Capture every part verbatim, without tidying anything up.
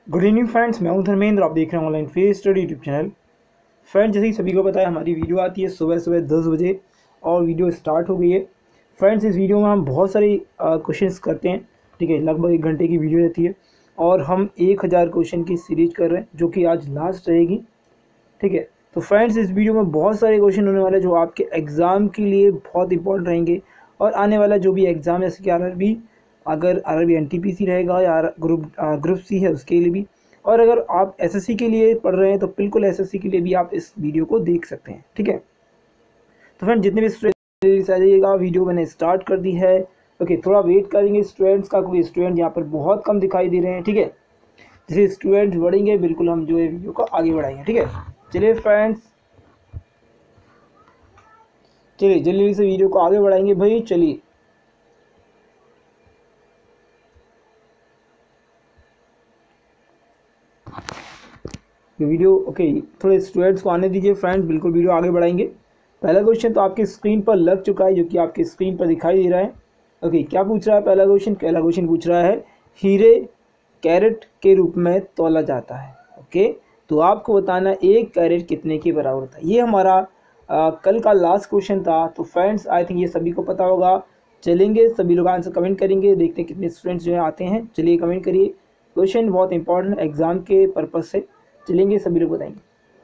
Good evening friends, मैं हूं धर्मेंद्र। आप देख रहे हैं online face study YouTube channel. Friends, जैसे ही सभी को पता है, हमारी वीडियो आती है सुबह सुबह दस बजे और वीडियो स्टार्ट हो गई है। फ्रेंड्स, इस वीडियो में हम बहुत सारे क्वेश्चंस करते हैं। ठीक है, लगभग एक घंटे की वीडियो रहती है और हम एक हज़ार क्वेश्चन की सीरीज कर रहे हैं, जो कि आज लास्ट रहेगी। ठीक है, तो फ्रेंड्स, इस वीडियो में बहुत सारे क्वेश्चन होने वाले हैं जो आपके एग्ज़ाम के लिए बहुत इंपॉर्टेंट रहेंगे और आने वाला जो भी एग्ज़ाम है, जैसे कि आर आर बी, अगर R R B N T P C रहेगा या ग्रुप ग्रुप सी है उसके लिए भी, और अगर आप एस एस सी के लिए पढ़ रहे हैं तो बिल्कुल एस एस सी के लिए भी आप इस वीडियो को देख सकते हैं। ठीक है, तो फ्रेंड, जितने भी स्टूडेंट्स आ जाइएगा, वीडियो मैंने स्टार्ट कर दी है। ओके, थोड़ा वेट करेंगे स्टूडेंट्स का, कोई स्टूडेंट यहाँ पर बहुत कम दिखाई दे रहे हैं। ठीक है, जैसे स्टूडेंट्स बढ़ेंगे बिल्कुल हम जो है वीडियो को आगे बढ़ाएंगे। ठीक है, चलिए फ्रेंड्स, चलिए जल्दी से वीडियो को आगे बढ़ाएंगे भाई। चलिए, ये वीडियो ओके, थोड़े स्टूडेंट्स को आने दीजिए फ्रेंड्स, बिल्कुल वीडियो आगे बढ़ाएंगे। पहला क्वेश्चन तो आपकी स्क्रीन पर लग चुका है, जो कि आपकी स्क्रीन पर दिखाई दे रहा है। ओके, क्या पूछ रहा है पहला क्वेश्चन? पहला क्वेश्चन पूछ रहा है, हीरे कैरेट के रूप में तौला जाता है। ओके, तो आपको बताना एक कैरेट कितने के बराबर होता है। ये हमारा आ, कल का लास्ट क्वेश्चन था। तो फ्रेंड्स, आई थिंक ये सभी को पता होगा। चलेंगे, सभी लोग आंसर कमेंट करेंगे, देखते हैं कितने स्टूडेंट्स जो है आते हैं। चलिए कमेंट करिए, क्वेश्चन बहुत इंपॉर्टेंट एग्जाम के पर्पज से। चलेंगे, सभी लोग बताएंगे।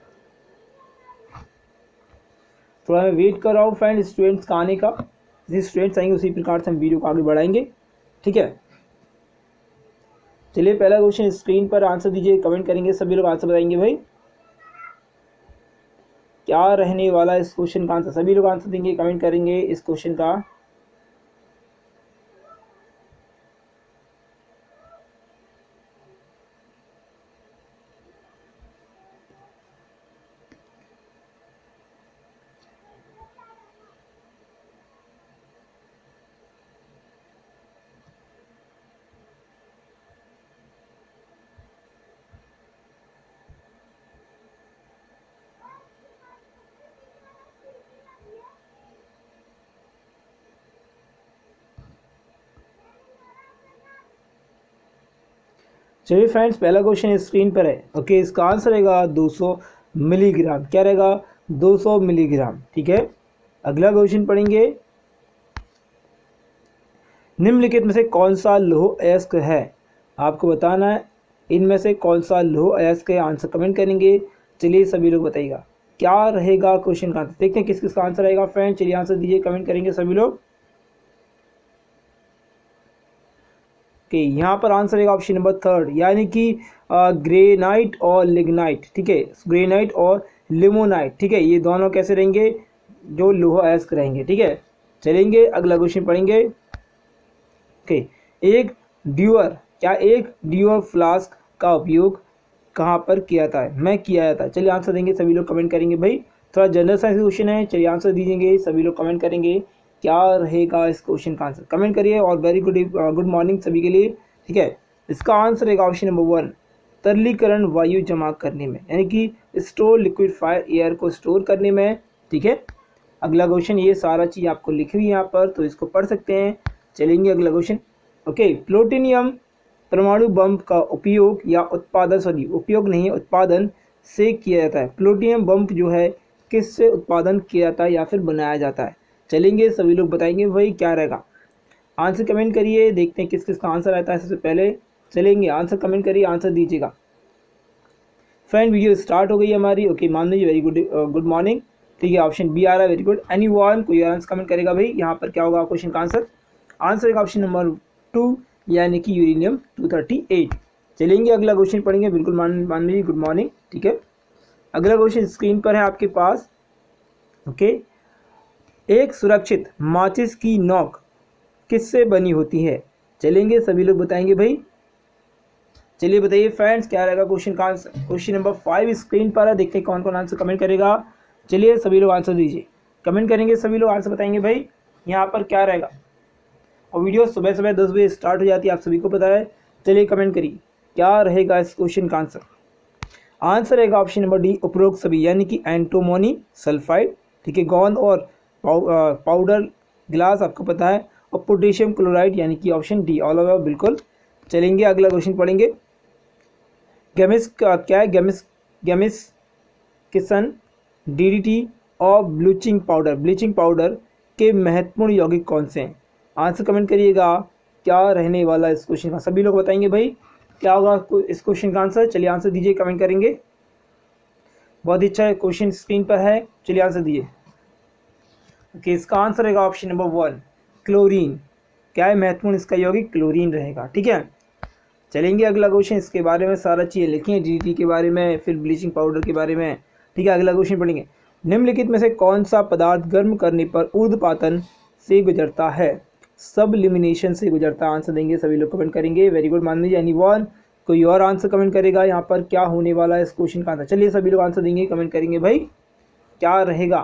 थोड़ा मैं वेट कर रहा हूँ फ्रेंड स्टूडेंट्स का आने का। जैसे स्टूडेंट्स आएंगे उसी प्रकार से हम वीडियो को आगे बढ़ाएंगे। ठीक है, चलिए पहला क्वेश्चन स्क्रीन पर आंसर दीजिए, कमेंट करेंगे, सभी लोग आंसर बताएंगे भाई। क्या रहने वाला इस क्वेश्चन का आंसर? सभी लोग आंसर देंगे, कमेंट करेंगे इस क्वेश्चन का। चलिए फ्रेंड्स, पहला क्वेश्चन स्क्रीन पर है। ओके, इसका आंसर रहेगा दो सौ मिलीग्राम। क्या रहेगा? दो सौ मिलीग्राम। ठीक है, अगला क्वेश्चन पढ़ेंगे। निम्नलिखित में से कौन सा लौह अयस्क है? आपको बताना है इनमें से कौन सा लौह अयस्क है। आंसर कमेंट करेंगे। चलिए सभी लोग बताइएगा क्या रहेगा क्वेश्चन का आंसर। देखते हैं किस किसका आंसर रहेगा फ्रेंड। चलिए आंसर दीजिए, कमेंट करेंगे सभी लोग। ओके, यहाँ पर आंसर रहेगा ऑप्शन नंबर थर्ड, यानी कि ग्रेनाइट और लिग्नाइट। ठीक है, ग्रेनाइट और लिमोनाइट। ठीक है, ये दोनों कैसे रहेंगे? जो लौह अयस्क रहेंगे। ठीक है, चलेंगे अगला क्वेश्चन पढ़ेंगे। ओके, एक ड्यूअर क्या एक ड्यूअर फ्लास्क का उपयोग कहाँ पर किया जाता है? मैं किया जाता है। चलिए आंसर देंगे, सभी लोग कमेंट करेंगे भाई। थोड़ा जनरल साइंस क्वेश्चन है, चलिए आंसर दीजिएंगे, सभी लोग कमेंट करेंगे क्या रहेगा इस क्वेश्चन का आंसर। कमेंट करिए और वेरी गुड गुड मॉर्निंग सभी के लिए। ठीक है, इसका आंसर रहेगा ऑप्शन नंबर वन, तरलीकरण वायु जमा करने में, यानी कि स्टोर लिक्विफायर एयर को स्टोर करने में। ठीक है, अगला क्वेश्चन, ये सारा चीज़ आपको लिखी हुई है यहाँ पर, तो इसको पढ़ सकते हैं। चलेंगे अगला क्वेश्चन। ओके, प्लूटोनियम परमाणु बम का उपयोग या उत्पादन, सॉरी उपयोग नहीं उत्पादन से किया जाता है। प्लूटोनियम बम जो है किससे उत्पादन किया जाता है या फिर बनाया जाता है? चलेंगे, सभी लोग बताएंगे भाई क्या रहेगा। आंसर कमेंट करिए, देखते हैं किस किस का आंसर आता है सबसे पहले। चलेंगे, आंसर कमेंट करिए, आंसर दीजिएगा फ्रेंड। वीडियो स्टार्ट हो गई हमारी। ओके, मान लीजिए, वेरी गुड गुड मॉर्निंग। ठीक है, ऑप्शन बी आ रहा है, वेरी गुड। एनी वन, कोई आंसर कमेंट करेगा भाई। यहाँ पर क्या होगा क्वेश्चन का आंसर? आंसर है ऑप्शन नंबर टू, यानी कि यूरेनियम टू थर्टी एट। चलेंगे अगला क्वेश्चन पढ़ेंगे, बिल्कुल मान मान लीजिए, गुड मॉर्निंग। ठीक है, अगला क्वेश्चन स्क्रीन पर है आपके पास। ओके, एक सुरक्षित माचिस की नोक किससे बनी होती है? चलेंगे, सभी लोग बताएंगे भाई। चलिए बताइए फ्रेंड्स क्या रहेगा क्वेश्चन का answer. Question number five screen पर है, देखते हैं कौन कौन आंसर कमेंट करेगा। चलिए सभी लोग आंसर दीजिए, कमेंट करेंगे, सभी लोग आंसर बताएंगे भाई यहाँ पर क्या रहेगा। और वीडियो सुबह सुबह दस बजे स्टार्ट हो जाती है, आप सभी को पता है। चलिए कमेंट करिए क्या रहेगा इस क्वेश्चन का आंसर। आंसर रहेगा ऑप्शन नंबर डी, उपरोक्त सभी, यानी कि एंटोमोनी सल्फाइड। ठीक है, गोंद और पाउडर ग्लास आपको पता है, और पोटेशियम क्लोराइड, यानी कि ऑप्शन डी ऑल ओवर बिल्कुल। चलेंगे अगला क्वेश्चन पढ़ेंगे। गैमिस का क्या है, गैमिस गैमिस किसन डीडीटी और ब्लीचिंग पाउडर ब्लीचिंग पाउडर के महत्वपूर्ण यौगिक कौन से हैं? आंसर कमेंट करिएगा क्या रहने वाला इस क्वेश्चन का, सभी लोग बताएंगे भाई क्या होगा इस क्वेश्चन का आंसर। चलिए आंसर दीजिए, कमेंट करेंगे। बहुत ही अच्छा क्वेश्चन स्क्रीन पर है, चलिए आंसर दीजिए। ओके, इसका आंसर रहेगा ऑप्शन नंबर वन, क्लोरीन। क्या है महत्वपूर्ण इसका यौगिक? क्लोरीन रहेगा। ठीक है, चलेंगे अगला क्वेश्चन, इसके बारे में सारा चीज़ें लिखी हैं, डीडीटी के बारे में, फिर ब्लीचिंग पाउडर के बारे में। ठीक है, अगला क्वेश्चन पढ़ेंगे। निम्नलिखित में से कौन सा पदार्थ गर्म करने पर ऊर्ध्वपातन से गुजरता है? सबलिमिनेशन से गुजरता है। आंसर देंगे, सभी लोग कमेंट करेंगे। वेरी गुड, मान लीजिए एनी वन। कोई और आंसर कमेंट करेगा यहाँ पर क्या होने वाला है इस क्वेश्चन का आंसर? चलिए सभी लोग आंसर देंगे, कमेंट करेंगे भाई क्या रहेगा।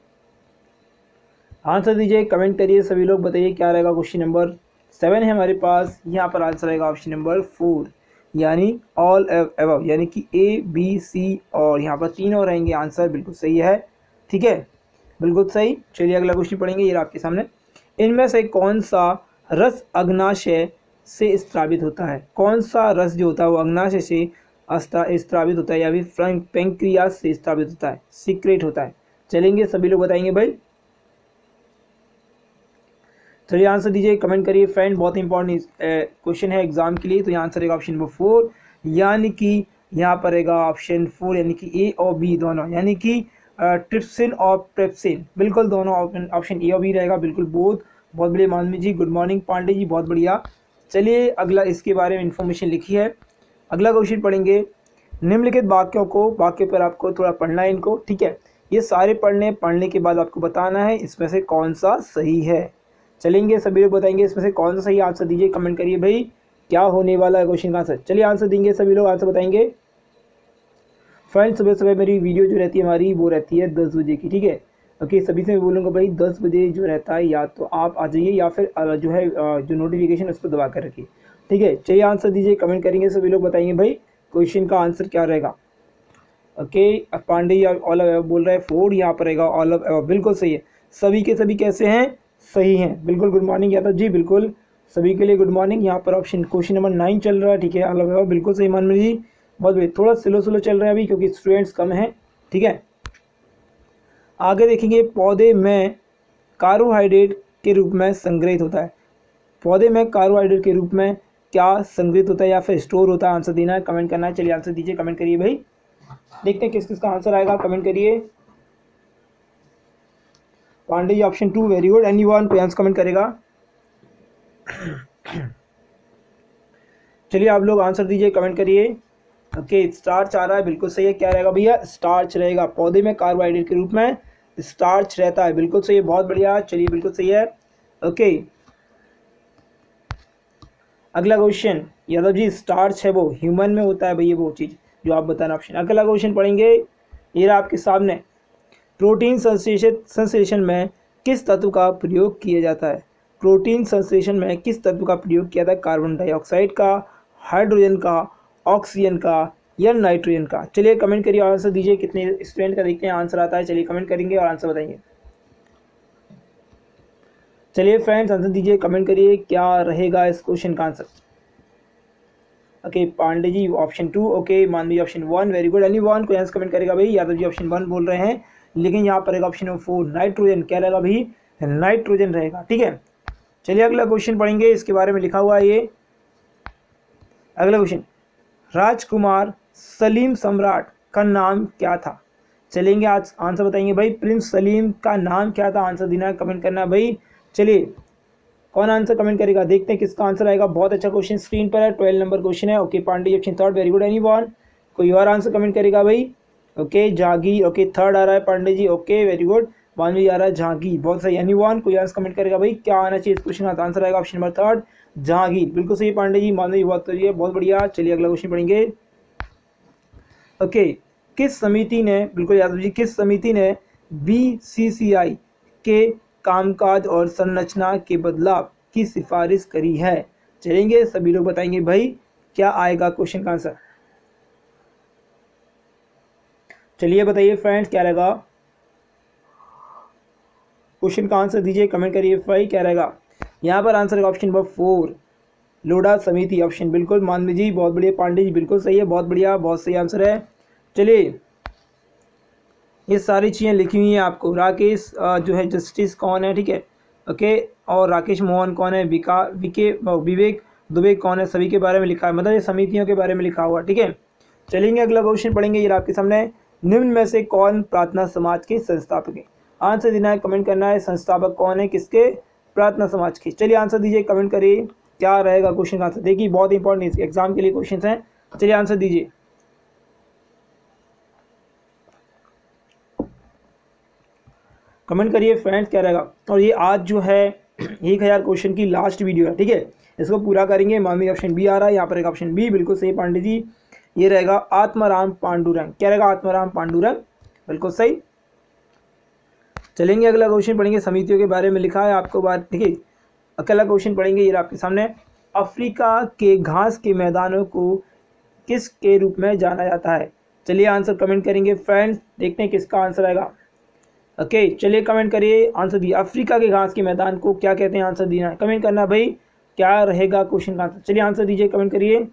आंसर दीजिए, कमेंट करिए, सभी लोग बताइए क्या रहेगा। क्वेश्चन नंबर सेवन है हमारे पास, यहाँ पर आंसर रहेगा ऑप्शन नंबर फोर, यानी ऑल एबव, यानी कि ए बी सी और यहाँ पर तीन और रहेंगे। आंसर बिल्कुल सही है। ठीक है, बिल्कुल सही। चलिए अगला क्वेश्चन पढ़ेंगे, ये आपके सामने। इनमें से कौन सा रस अग्नाशय से स्त्रावित होता है? कौन सा रस जो होता है वो अग्नाशय से स्त्रावित होता है या फिर पैंक्रियास से स्त्रावित होता है, सीक्रेट होता है? चलेंगे, सभी लोग बताएंगे भाई। चलिए आंसर दीजिए, कमेंट करिए फ्रेंड, बहुत इंपॉर्टेंट क्वेश्चन है एग्जाम के लिए। तो यहाँ आंसर रहेगा ऑप्शन नंबर फोर, यानी कि यहाँ पर रहेगा ऑप्शन फोर, यानी कि ए और बी दोनों, यानी कि ट्रिप्सिन और प्रेप्सिन, बिल्कुल दोनों ऑप्शन ए और बी रहेगा, बिल्कुल। बहुत बहुत बढ़िया मानवी जी, गुड मॉर्निंग पांडे जी, बहुत बढ़िया। चलिए अगला इसके बारे में इंफॉर्मेशन लिखी है। अगला क्वेश्चन पढ़ेंगे। निम्नलिखित वाक्यों को, वाक्य पर आपको थोड़ा पढ़ना है इनको। ठीक है, ये सारे पढ़ने पढ़ने के बाद आपको बताना है इसमें से कौन सा सही है। चलेंगे, सभी लोग बताएंगे इसमें से कौन सा सही। आंसर दीजिए, कमेंट करिए भाई क्या होने वाला है क्वेश्चन का आंसर। चलिए आंसर देंगे, सभी लोग आंसर बताएंगे। फ्रेंड्स, सुबह सुबह मेरी वीडियो जो रहती है हमारी वो रहती है दस बजे की। ठीक है, ओके, सभी से मैं बोलूँगा भाई दस बजे जो रहता है या तो आप आ जाइए या फिर जो है जो नोटिफिकेशन उस पर दबा कर रखिए। ठीक है, चलिए आंसर दीजिए, कमेंट करेंगे, सभी लोग बताएंगे भाई क्वेश्चन का आंसर क्या रहेगा। ओके, पांडे या ऑल ऑफ बोल रहा है फोर, यहाँ पर रहेगा ऑल ऑफ, बिल्कुल सही है। सभी के सभी कैसे हैं? सही हैं, बिल्कुल। गुड मॉर्निंग यादव जी, बिल्कुल सभी के लिए गुड मॉर्निंग। यहाँ पर ऑप्शन क्वेश्चन नंबर नाइन चल रहा है। ठीक है, ऑल ऑफ बिल्कुल सही मान जी, बहुत बढ़िया। थोड़ा स्लो स्लो चल रहा है अभी क्योंकि स्टूडेंट्स कम हैं। ठीक है, आगे देखेंगे। पौधे में कार्बोहाइड्रेट के रूप में संग्रहित होता है। पौधे में कार्बोहाइड्रेट के रूप में क्या संग्रहित होता है या फिर स्टोर होता है? आंसर देना है, कमेंट करना है। चलिए आंसर दीजिए, कमेंट करिए भाई, देखते हैं किस किस का आंसर आएगा, कमेंट करिए। Pandey ji option two, very good. Any one कोई आंसर कमेंट करेगा? चलिए आप लोग आंसर दीजिए, कमेंट करिए। ओके, स्टार्च आ रहा है, बिल्कुल सही है। क्या रहेगा भैया? स्टार्च रहेगा। पौधे में कार्बोहाइड्रेट के रूप में स्टार्च रहता है, बिल्कुल सही है, बहुत बढ़िया। चलिए बिल्कुल सही है। ओके, अगला क्वेश्चन। यादव जी, स्टार्च है वो ह्यूमन में होता है भैया वो चीज़ जो आप बताना ऑप्शन। अगला क्वेश्चन पढ़ेंगे, ये रहा आपके सामने। प्रोटीन संश्लेषण संश्लेषण में किस तत्व का प्रयोग किया जाता है? प्रोटीन संश्लेषण में किस तत्व का प्रयोग किया जाता है? कार्बन डाइऑक्साइड का, हाइड्रोजन का, ऑक्सीजन का या नाइट्रोजन का? चलिए कमेंट करिए, आंसर दीजिए। कितने स्टूडेंट का देखते हैं आंसर आता है। चलिए कमेंट करेंगे और आंसर बताएंगे। चलिए फ्रेंड्स, आंसर दीजिए, कमेंट करिए क्या रहेगा इस क्वेश्चन का answer. Okay, Pandey ji option two, okay, Manvi option one, very good. Any one कोई आंसर कमेंट करेगा भाई? यादव जी ऑप्शन वन बोल रहे हैं, लेकिन यहाँ पर रहेगा ऑप्शन नंबर फोर, नाइट्रोजन। क्या रहेगा भाई? नाइट्रोजन रहेगा। ठीक है, चलिए अगला क्वेश्चन पढ़ेंगे, इसके बारे में लिखा हुआ है ये। अगला क्वेश्चन, राजकुमार सलीम सम्राट का नाम क्या था? चलेंगे, आज आंसर बताएंगे भाई। प्रिंस सलीम का नाम क्या था? आंसर देना है, कमेंट करना है भाई। चलिए कौन आंसर कमेंट करेगा, देखते हैं किसका आंसर आएगा। बहुत अच्छा क्वेश्चन स्क्रीन पर है, ट्वेल्व नंबर क्वेश्चन है। Okay, Pandey option third, very good. Any one कोई और आंसर कमेंट करेगा भाई? ओके, जहांगीर, ओके थर्ड आ रहा है Pandey ji, okay very good. Manvi आ रहा है जहांगीर, बहुत सही। एनी वन कोई आंसर कमेंट करेगा भाई क्या आना चाहिए इस क्वेश्चन का? आंसर आएगा ऑप्शन नंबर थर्ड, जहांगीर, बिल्कुल सही पांडे जी। मानवी बहुत सही है, बहुत बढ़िया। चलिए अगला क्वेश्चन पढ़ेंगे। ओके, किस समिति ने, बिल्कुल यादव जी, किस समिति ने बी सी सी आई के कामकाज और संरचना के बदलाव की सिफारिश करी है? चलेंगे, सभी लोग बताएंगे भाई क्या आएगा क्वेश्चन का आंसर। चलिए बताइए फ्रेंड्स क्या रहेगा क्वेश्चन का आंसर, दीजिए, कमेंट करिए भाई क्या रहेगा। यहाँ पर आंसर है ऑप्शन नंबर फोर, लोढ़ा समिति ऑप्शन बिल्कुल मानवी जी बहुत बढ़िया, पांडे जी बिल्कुल सही है, बहुत बढ़िया, बहुत सही आंसर है। चलिए ये सारी चीज़ें लिखी हुई हैं आपको। राकेश जो है जस्टिस कौन है, ठीक है, ओके, और राकेश मोहन कौन है, विका विके विवेक दुबे कौन है, सभी के बारे में लिखा है, मतलब ये समितियों के बारे में लिखा हुआ, ठीक है। चलेंगे अगला क्वेश्चन पढ़ेंगे, ये आपके सामने। निम्न में से कौन प्रार्थना समाज के संस्थापक है? आंसर देना है, कमेंट करना है, संस्थापक कौन है किसके, प्रार्थना समाज के। चलिए आंसर दीजिए, कमेंट करिए, क्या रहेगा क्वेश्चन का आंसर। देखिए बहुत इंपॉर्टेंट एग्जाम के लिए क्वेश्चन हैं, चलिए आंसर दीजिए। कमेंट करिए फ्रेंड्स क्या रहेगा। और ये आज जो है एक हज़ार क्वेश्चन की लास्ट वीडियो है, ठीक है, इसको पूरा करेंगे। मामी ऑप्शन बी आ रहा है यहाँ पर, एक ऑप्शन बी बिल्कुल सही पांडे जी, ये रहेगा आत्माराम पांडुरंग। क्या रहेगा, आत्माराम पांडुरंग, बिल्कुल सही। चलेंगे अगला क्वेश्चन पढ़ेंगे, समितियों के बारे में लिखा है आपको बात, ठीक है। अगला क्वेश्चन पढ़ेंगे, ये आपके सामने। अफ्रीका के घास के मैदानों को किस के रूप में जाना जाता है? चलिए आंसर कमेंट करेंगे फ्रेंड्स, देखते हैं किसका आंसर आएगा। ओके चलिए कमेंट करिए, आंसर दिए। अफ्रीका के घास के मैदान को क्या कहते हैं, आंसर देना है, कमेंट करना भाई, क्या रहेगा क्वेश्चन का आंसर। चलिए आंसर दीजिए, कमेंट करिए।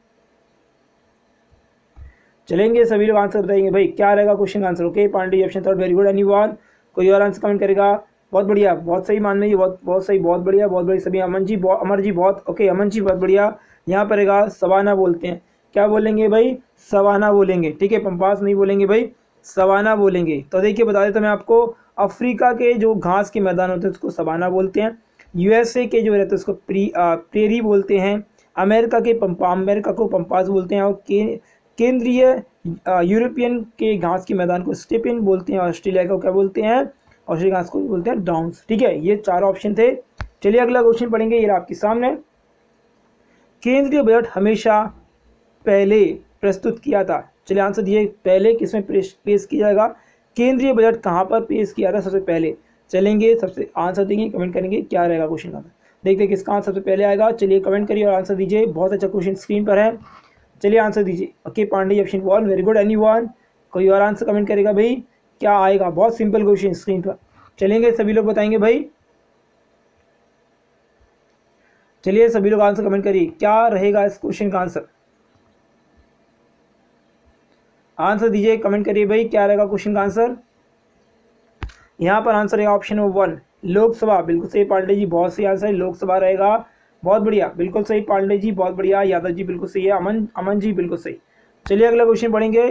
चलेंगे सभी लोग आंसर बताएंगे भाई, क्या रहेगा क्वेश्चन का answer. Okay Pandey option third, very good. Anyone कोई और आंसर कमेंट करेगा? बहुत बढ़िया, बहुत सही मान जी, बहुत बहुत सही, बहुत बढ़िया, बहुत बढ़िया सभी। अमन जी, अमर जी बहुत ओके, अमन जी बहुत बढ़िया। यहाँ पर रहेगा सवाना बोलते हैं, क्या बोलेंगे भाई, सवाना बोलेंगे, ठीक है, पंपास नहीं बोलेंगे भाई, सवाना बोलेंगे। तो देखिए बता देता मैं आपको, अफ्रीका के जो घास के मैदान होते हैं उसको सवाना बोलते हैं, यूएसए के जो रहते हैं उसको प्री प्रेरी बोलते हैं, अमेरिका के पंपा अमेरिका को पंपास बोलते हैं, और के, केंद्रीय यूरोपियन के घास के मैदान को स्टेपिन बोलते हैं, ऑस्ट्रेलिया को क्या बोलते हैं, ऑस्ट्रेलिया घास को बोलते हैं डाउन्स, ठीक है। ये चार ऑप्शन थे। चलिए अगला क्वेश्चन पढ़ेंगे, ये आपके सामने। केंद्रीय बजट हमेशा पहले प्रस्तुत किया था, चलिए आंसर दिए, पहले किसमें पेश किया जाएगा, केंद्रीय बजट कहाँ पर पेश किया था सबसे पहले। चलेंगे सबसे आंसर देंगे, कमेंट करेंगे, क्या रहेगा क्वेश्चन का, देखते हैं किसका आंसर सबसे पहले आएगा। चलिए कमेंट करिए और आंसर दीजिए, बहुत अच्छा क्वेश्चन स्क्रीन पर है, चलिए आंसर दीजिए। Okay Pandey option one, very good. Any one कोई और आंसर कमेंट करेगा भाई, क्या आएगा, बहुत सिंपल क्वेश्चन स्क्रीन पर। चलेंगे सभी लोग बताएंगे भाई, चलिए सभी लोग आंसर कमेंट करिए, क्या रहेगा इस क्वेश्चन का आंसर। आंसर दीजिए, कमेंट करिए भाई, क्या रहेगा क्वेश्चन का आंसर। यहाँ पर आंसर है ऑप्शन नंबर वन, लोकसभा, बिल्कुल सही पांडे जी, बहुत सही आंसर है, लोकसभा रहेगा, बहुत बढ़िया, बिल्कुल सही पांडे जी, बहुत बढ़िया। यादव जी बिल्कुल सही है, अमन अमन जी बिल्कुल सही। चलिए अगला क्वेश्चन पढ़ेंगे।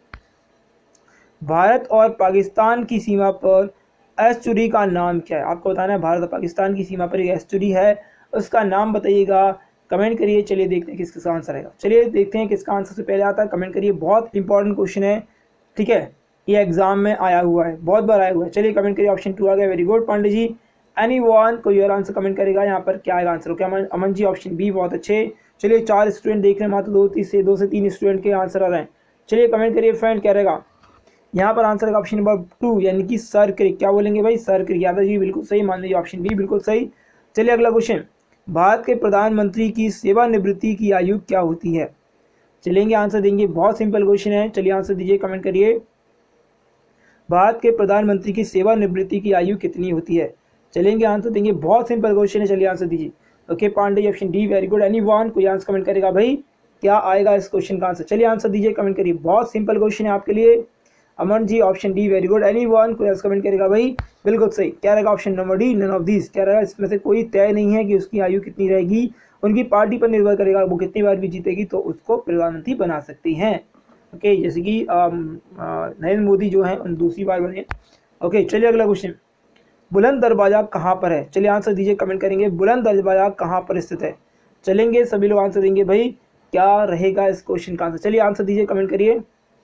भारत और पाकिस्तान की सीमा पर एस्चुरी का नाम क्या है? आपको बताना है, भारत और पाकिस्तान की सीमा पर एक एस्चुरी है, उसका नाम बताइएगा, कमेंट करिए। चलिए देखते हैं किसका आंसर आएगा, चलिए देखते हैं किसका आंसर से पहले आता है, कमेंट करिए, बहुत इंपॉर्टेंट क्वेश्चन है, ठीक है, ये एग्जाम में आया हुआ है, बहुत बार आया हुआ है। चलिए कमेंट करिए, ऑप्शन टू आ गया, very good Pandey ji. Any one कोई और आंसर कमेंट करेगा, यहाँ पर क्या आएगा answer. Okay Aman Aman ji option B, बहुत अच्छे। चलिए चार स्टूडेंट देख रहे हैं, मात्र दो तीन से दो से तीन स्टूडेंट के आंसर आ रहे हैं। चलिए कमेंट करिए फ्रेंड, क्या रहेगा यहाँ पर आंसर का ऑप्शन नंबर टू, यानी कि सर क्रिक, क्या बोलेंगे भाई, सर क्रिक। यादव जी बिल्कुल सही, मान लीजिए ऑप्शन बी बिल्कुल सही। चलिए अगला क्वेश्चन, भारत के प्रधानमंत्री की सेवानिवृत्ति की आयु क्या होती है? चलेंगे आंसर देंगे, बहुत सिंपल क्वेश्चन है, चलिए आंसर दीजिए, कमेंट करिए। भारत के प्रधानमंत्री की सेवानिवृत्ति की आयु कितनी होती है? चलेंगे आंसर देंगे, बहुत सिंपल क्वेश्चन है, चलिए आंसर दीजिए। Okay Pandey option D, very good. Any one कोई आंसर कमेंट करेगा भाई, क्या आएगा इस क्वेश्चन का आंसर। चलिए आंसर दीजिए, कमेंट करिए, बहुत सिंपल क्वेश्चन है आपके लिए। Aman ji option D, very good. Any one कोई आंसर कमेंट करेगा भाई, बिल्कुल सही। क्या रहेगा option number D, none of this. क्या रहेगा, इसमें से कोई तय नहीं है कि उसकी आयु कितनी रहेगी, उनकी पार्टी पर निर्भर करेगा, वो कितनी बार भी जीतेगी तो उसको प्रधानमंत्री बना सकती हैं। ओके जैसे कि नरेंद्र मोदी जो है उन दूसरी बार बने। ओके चलिए अगला क्वेश्चन, बुलंद दरवाजा कहाँ पर है? चलिए आंसर दीजिए, कमेंट करेंगे, बुलंद दरवाजा कहाँ पर स्थित है। चलेंगे सभी लोग आंसर देंगे भाई, क्या रहेगा इस क्वेश्चन का आंसर। चलिए आंसर दीजिए, कमेंट करिए,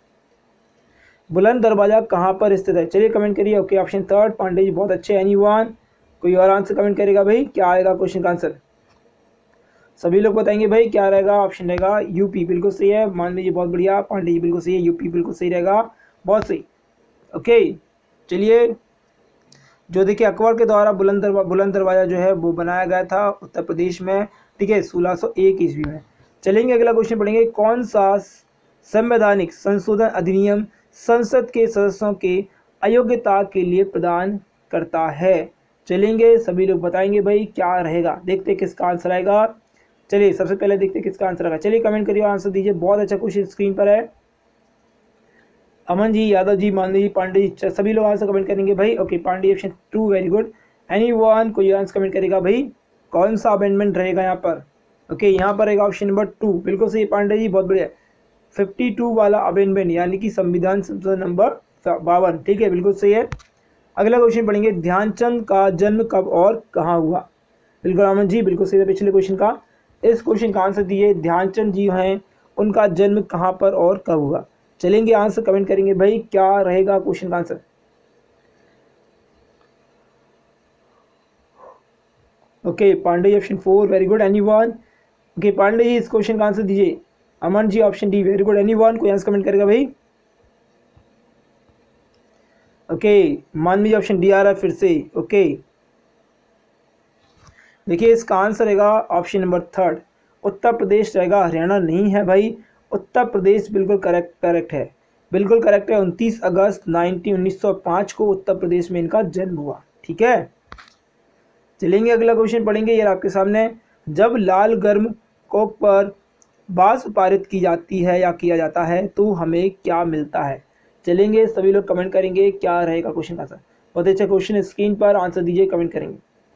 बुलंद दरवाजा कहाँ पर स्थित है। चलिए कमेंट करिए। Okay option third Pandey ji, बहुत अच्छे। एनी वन कोई और आंसर कमेंट करेगा भाई, क्या आएगा क्वेश्चन का आंसर। सभी लोग बताएंगे भाई, क्या रहेगा, ऑप्शन रहेगा यूपी, बिल्कुल सही है, मान लीजिए, बहुत बढ़िया पांडे जी, बिल्कुल सही है, यूपी बिल्कुल सही रहेगा, बहुत सही। ओके चलिए, जो देखिए अकबर के द्वारा बुलंद दरवा बुलंद दरवाजा जो है वो बनाया गया था उत्तर प्रदेश में, ठीक है, सोलह सौ एक ईस्वी में। चलेंगे अगला क्वेश्चन पढ़ेंगे, कौन सा संवैधानिक संशोधन अधिनियम संसद के सदस्यों के अयोग्यता के लिए प्रदान करता है? चलेंगे सभी लोग बताएंगे भाई, क्या रहेगा, देखते किसका आंसर आएगा। चलिए सबसे पहले देखते हैं किसका आंसर आएगा। चलिए कमेंट करिए, आंसर दीजिए। बहुत अच्छा क्वेश्चन स्क्रीन पर है। अमन जी, यादव जी, मानवी जी, पांडे जी, सभी लोग आंसर कमेंट करेंगे भाई। Okay, Pandey option two, very good. Any one कोई आंसर कमेंट करेगा भाई, कौन सा अमेंडमेंट रहेगा यहाँ पर। ओके, यहाँ पर रहेगा ऑप्शन नंबर टू, बिल्कुल सही पांडे जी, बहुत बढ़िया। फिफ्टी टू वाला अमेंडमेंट यानी कि संविधान संशोधन नंबर बावन, ठीक है, बिल्कुल सही है। अगला क्वेश्चन पढ़ेंगे, ध्यानचंद का जन्म कब और कहाँ हुआ। बिल्कुल अमन जी, बिल्कुल सही है पिछले क्वेश्चन का। इस क्वेश्चन का आंसर दिए, ध्यानचंद जी हैं, उनका जन्म कहाँ पर और कब हुआ। चलेंगे आंसर कमेंट करेंगे भाई, क्या रहेगा क्वेश्चन का answer. Okay, Pandey option four, very good. Any one. Okay, Pandey ji इस क्वेश्चन का आंसर दीजिए। Aman ji option D, very good. Any one कोई आंसर कमेंट करेगा भाई। ओके, मानवी ऑप्शन डी आ रहा है फिर से। ओके, देखिए इसका आंसर रहेगा option number third, Uttar Pradesh रहेगा, हरियाणा नहीं है भाई। उत्तर प्रदेश बिल्कुल करेक्ट करेक्ट है, बिल्कुल करेक्ट है। उनतीस अगस्त नाइनटीन उन्नीस सौ पाँच को उत्तर प्रदेश में इनका जन्म हुआ, ठीक है। चलेंगे अगला क्वेश्चन पढ़ेंगे, ये आपके सामने। जब लाल गर्म कोक पर बांस पारित की जाती है या किया जाता है तो हमें क्या मिलता है। चलेंगे सभी लोग कमेंट करेंगे, क्या रहेगा क्वेश्चन का आंसर। बहुत अच्छा क्वेश्चन स्क्रीन पर, आंसर दीजिए, कमेंट करेंगे।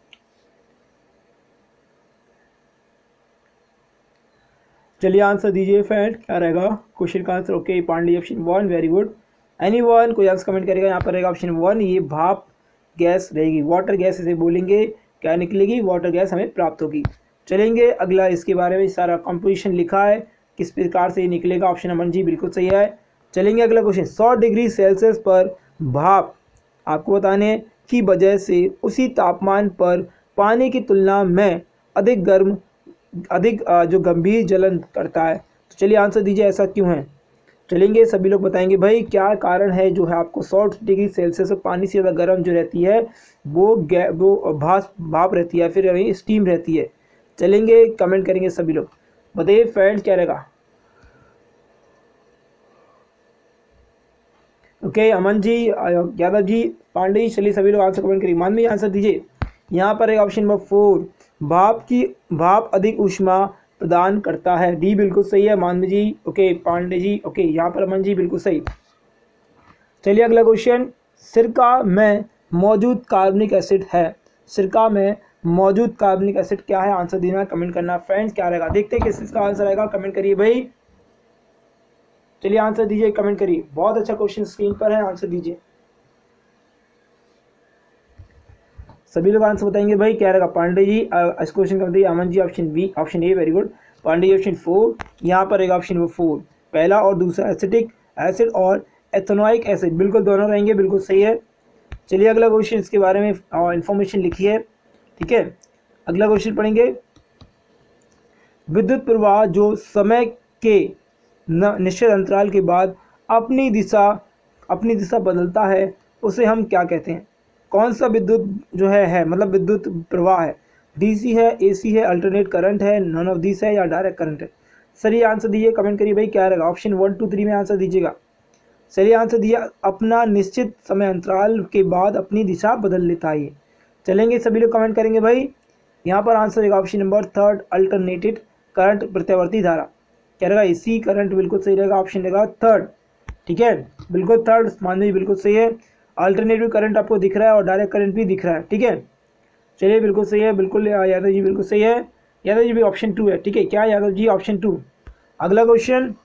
चलिए आंसर दीजिए फ्रेंड, क्या रहेगा क्वेश्चन का answer. Okay, Pandey option one, very good. Any one कोई आंसर कमेंट करेगा। यहाँ पर रहेगा ऑप्शन वन, ये भाप गैस रहेगी, वाटर गैस इसे बोलेंगे। क्या निकलेगी, वाटर गैस हमें प्राप्त होगी। चलेंगे अगला, इसके बारे में सारा कंपोजिशन लिखा है, किस प्रकार से ये निकलेगा। ऑप्शन नंबर जी बिल्कुल सही है। चलेंगे अगला क्वेश्चन, सौ डिग्री सेल्सियस पर भाप आपको बताने की वजह से उसी तापमान पर पानी की तुलना में अधिक गर्म अधिक जो गंभीर जलन करता है। तो चलिए आंसर दीजिए, ऐसा क्यों है। चलेंगे सभी लोग बताएंगे भाई, क्या कारण है जो है आपको सौ डिग्री सेल्सियस पर पानी से ज़्यादा गर्म जो रहती है वो गै वो भाप भाप रहती है, फिर स्टीम रहती है। चलेंगे कमेंट करेंगे सभी लोग, बताइए फ्रेंड क्या रहेगा। ओके, अमन जी, यादव जी, पांडे जी, चलिए सभी लोग आंसर कमेंट करिए। मानवी आंसर दीजिए। यहाँ पर एक ऑप्शन नंबर फोर, भाप की भाप अधिक ऊष्मा प्रदान करता है, डी बिल्कुल सही है मानवी जी। ओके, पांडे जी, ओके, यहाँ पर अमन जी बिल्कुल सही। चलिए अगला क्वेश्चन, सिरका में मौजूद कार्बनिक एसिड है, सिरका में मौजूद कार्बनिक एसिड क्या है, आंसर देना, कमेंट करना फ्रेंड्स, क्या रहेगा। देखते हैं किस इसका आंसर आएगा, कमेंट करिए भाई। चलिए आंसर दीजिए, कमेंट करिए। बहुत अच्छा क्वेश्चन स्क्रीन पर है, आंसर दीजिए। सभी लोग आंसर बताएंगे भाई, क्या रहेगा। पांडे जी इस क्वेश्चन का बताइए। Aman ji option B, option A, very good. Pandey ji option four, यहाँ पर रहेगा ऑप्शन नंबर फोर, पहला और दूसरा, एसिटिक एसिड और एथेनोइक एसिड, बिल्कुल दोनों रहेंगे, बिल्कुल सही है। चलिए अगला क्वेश्चन, इसके बारे में इंफॉर्मेशन लिखी है, ठीक है। अगला क्वेश्चन पढ़ेंगे, विद्युत प्रवाह जो समय के निश्चित अंतराल के बाद अपनी दिशा अपनी दिशा बदलता है उसे हम क्या कहते हैं। कौन सा विद्युत जो है है मतलब विद्युत प्रवाह है, डीसी है, एसी है, अल्टरनेट करंट है, नॉन ऑफ दिस है या डायरेक्ट करंट है। सर ये आंसर दीजिए, कमेंट करिए भाई, क्या रहेगा। ऑप्शन वन टू थ्री में आंसर दीजिएगा। चलिए आंसर दिया, अपना निश्चित समय अंतराल के बाद अपनी दिशा बदल लेता है। चलेंगे सभी लोग कमेंट करेंगे भाई। यहाँ पर आंसर रहेगा option number third, alternated current, प्रत्यावर्ती धारा। क्या रहेगा, एसी करंट, बिल्कुल सही रहेगा, ऑप्शन रहेगा थर्ड, ठीक है, बिल्कुल थर्ड मानवी बिल्कुल सही है। अल्टरनेटिव करंट आपको दिख रहा है और डायरेक्ट करंट भी दिख रहा है, ठीक है। चलिए बिल्कुल सही है, बिल्कुल यादव जी बिल्कुल सही है, यादव जी भी ऑप्शन टू है, ठीक है, क्या यादव जी ऑप्शन टू। अगला क्वेश्चन,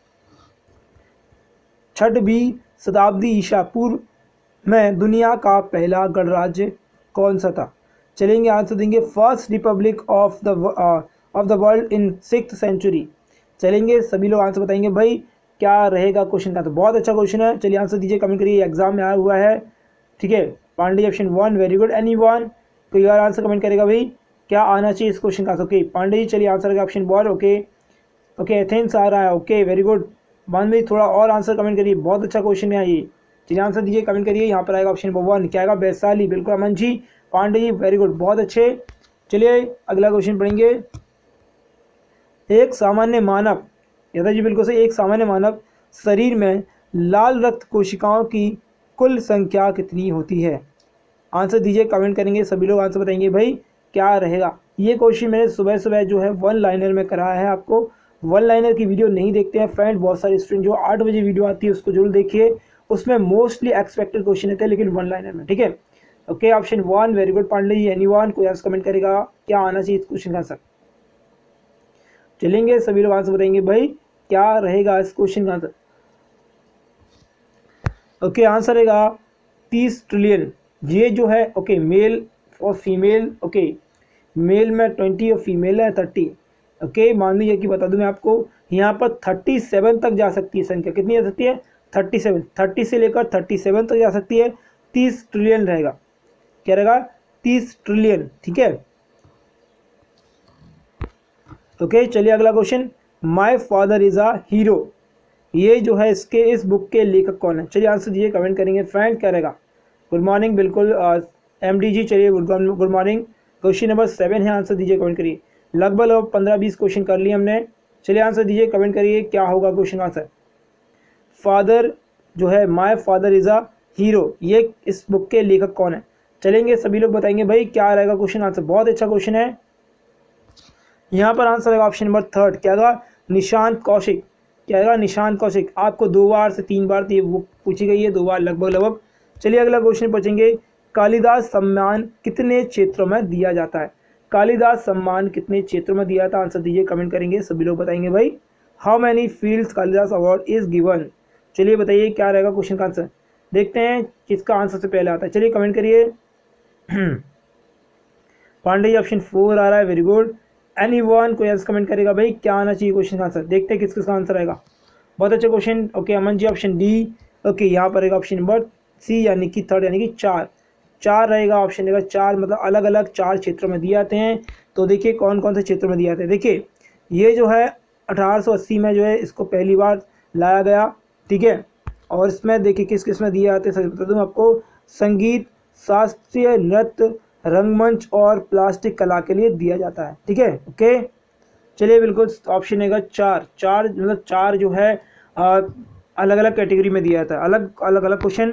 छठवीं शताब्दी ईसा पूर्व में दुनिया का पहला गणराज्य कौन सा था। चलेंगे आंसर देंगे, first republic of the of the world in sixth century. चलेंगे सभी लोग आंसर बताएंगे भाई, क्या रहेगा क्वेश्चन का। तो बहुत अच्छा क्वेश्चन है, चलिए आंसर दीजिए, कमेंट करिए, एग्जाम में आया हुआ है, ठीक है। Pandey option one, very good. Any one कोई और आंसर कमेंट करेगा भाई, क्या आना चाहिए इस क्वेश्चन का। ओके पांडे जी, चलिए आंसर का option one, okay okay, Athens आ रहा है, ओके वेरी गुड। मान भाई थोड़ा और आंसर कमेंट करिए, बहुत अच्छा क्वेश्चन है ये। चलिए आंसर दीजिए, कमेंट करिए। यहाँ पर आएगा ऑप्शन नंबर वन, क्या आएगा, वैशाली, बिल्कुल अमन जी, पांडे जी वेरी गुड, बहुत अच्छे। चलिए अगला क्वेश्चन पढ़ेंगे, एक सामान्य मानव, यादव जी बिल्कुल सही, एक सामान्य मानव शरीर में लाल रक्त कोशिकाओं की कुल संख्या कितनी होती है। आंसर दीजिए, कमेंट करेंगे सभी लोग, आंसर बताएंगे भाई, क्या रहेगा। ये क्वेश्चन मैंने सुबह सुबह जो है वन लाइनर में कराया है आपको। वन लाइनर की वीडियो नहीं देखते हैं फ्रेंड बहुत सारे स्टूडेंट, जो आठ बजे वीडियो आती है उसको जरूर देखिए, उसमें मोस्टली एक्सपेक्टेड क्वेश्चन रहते हैं लेकिन वन लाइनर में, ठीक है। Okay, option one, very good Pandey ji. Anyone, कोई आंसर कमेंट करेगा क्या आना चाहिए इस क्वेश्चन का आंसर? चलेंगे सभी लोग आंसर बताएंगे भाई क्या रहेगा इस क्वेश्चन का आंसर। ओके, आंसर रहेगा तीस ट्रिलियन। ये जो है ओके मेल और फीमेल, ओके मेल में ट्वेंटी और फीमेल है थर्टी। ओके, मान लीजिए कि बता दूं मैं आपको, यहाँ पर थर्टी सेवन तक जा सकती है संख्या। कितनी जा सकती है? Thirty seven. थर्टी से लेकर थर्टी सेवन तक जा सकती है। तीस ट्रिलियन रहेगा। क्या रहेगा? तीस ट्रिलियन, ठीक है। ओके, चलिए अगला question. My father is a hero, ये जो है इसके इस बुक के लेखक कौन है? चलिए आंसर दीजिए, कमेंट करेंगे फ्रेंड। क्या रहेगा? गुड मॉर्निंग, बिल्कुल एम डी जी। चलिए good morning. Question number seven है, आंसर दीजिए, कमेंट करिए। लगभग अब पंद्रह बीस क्वेश्चन कर लिए हमने। चलिए आंसर दीजिए, कमेंट करिए क्या होगा क्वेश्चन आंसर। फादर जो है, my father is a hero, ये इस बुक के लेखक कौन है? चलेंगे सभी लोग बताएंगे भाई क्या रहेगा क्वेश्चन आंसर। बहुत अच्छा क्वेश्चन है। यहाँ पर आंसर रहेगा ऑप्शन नंबर थर्ड। क्या होगा? निशांत कौशिक। क्या होगा? निशांत कौशिक। आपको दो बार से तीन बार ये बुक पूछी गई है, दो बार लगभग लगभग। चलिए अगला क्वेश्चन पूछेंगे। कालिदास सम्मान कितने क्षेत्रों में दिया जाता है? कालिदास सम्मान कितने क्षेत्रों में दिया था? आंसर दीजिए, कमेंट करेंगे सभी लोग बताएंगे भाई। How many fields Kalidas award is given? चलिए बताइए क्या रहेगा क्वेश्चन का आंसर। देखते हैं किसका आंसर से पहले आता है। चलिए कमेंट करिए। पांडे जी ऑप्शन फोर आ रहा है, वेरी गुड। एनी वन, कोई आंसर कमेंट करेगा भाई क्या आना चाहिए क्वेश्चन का आंसर। देखते हैं किस किसका आंसर आएगा। बहुत अच्छा question. Okay, Aman ji option D. Okay, यहाँ पर रहेगा ऑप्शन नंबर सी यानी कि थर्ड, यानी कि चार। चार रहेगा ऑप्शन रहेगा चार, मतलब अलग अलग चार क्षेत्रों में दिए जाते हैं। तो देखिए कौन कौन से क्षेत्रों में दिए जाते हैं। देखिए ये जो है अठारह सौ अस्सी में जो है इसको पहली बार लाया गया, ठीक है। और इसमें देखिए किस किस में दिए जाते हैं, सच बता दूँ आपको। संगीत, शास्त्रीय नृत्य, रंगमंच और प्लास्टिक कला के लिए दिया जाता है, ठीक है। ओके, चलिए बिल्कुल ऑप्शन रहेगा चार। चार मतलब चार जो है आ, अलग अलग कैटेगरी में दिया जाता है, अलग अलग अलग क्वेश्चन।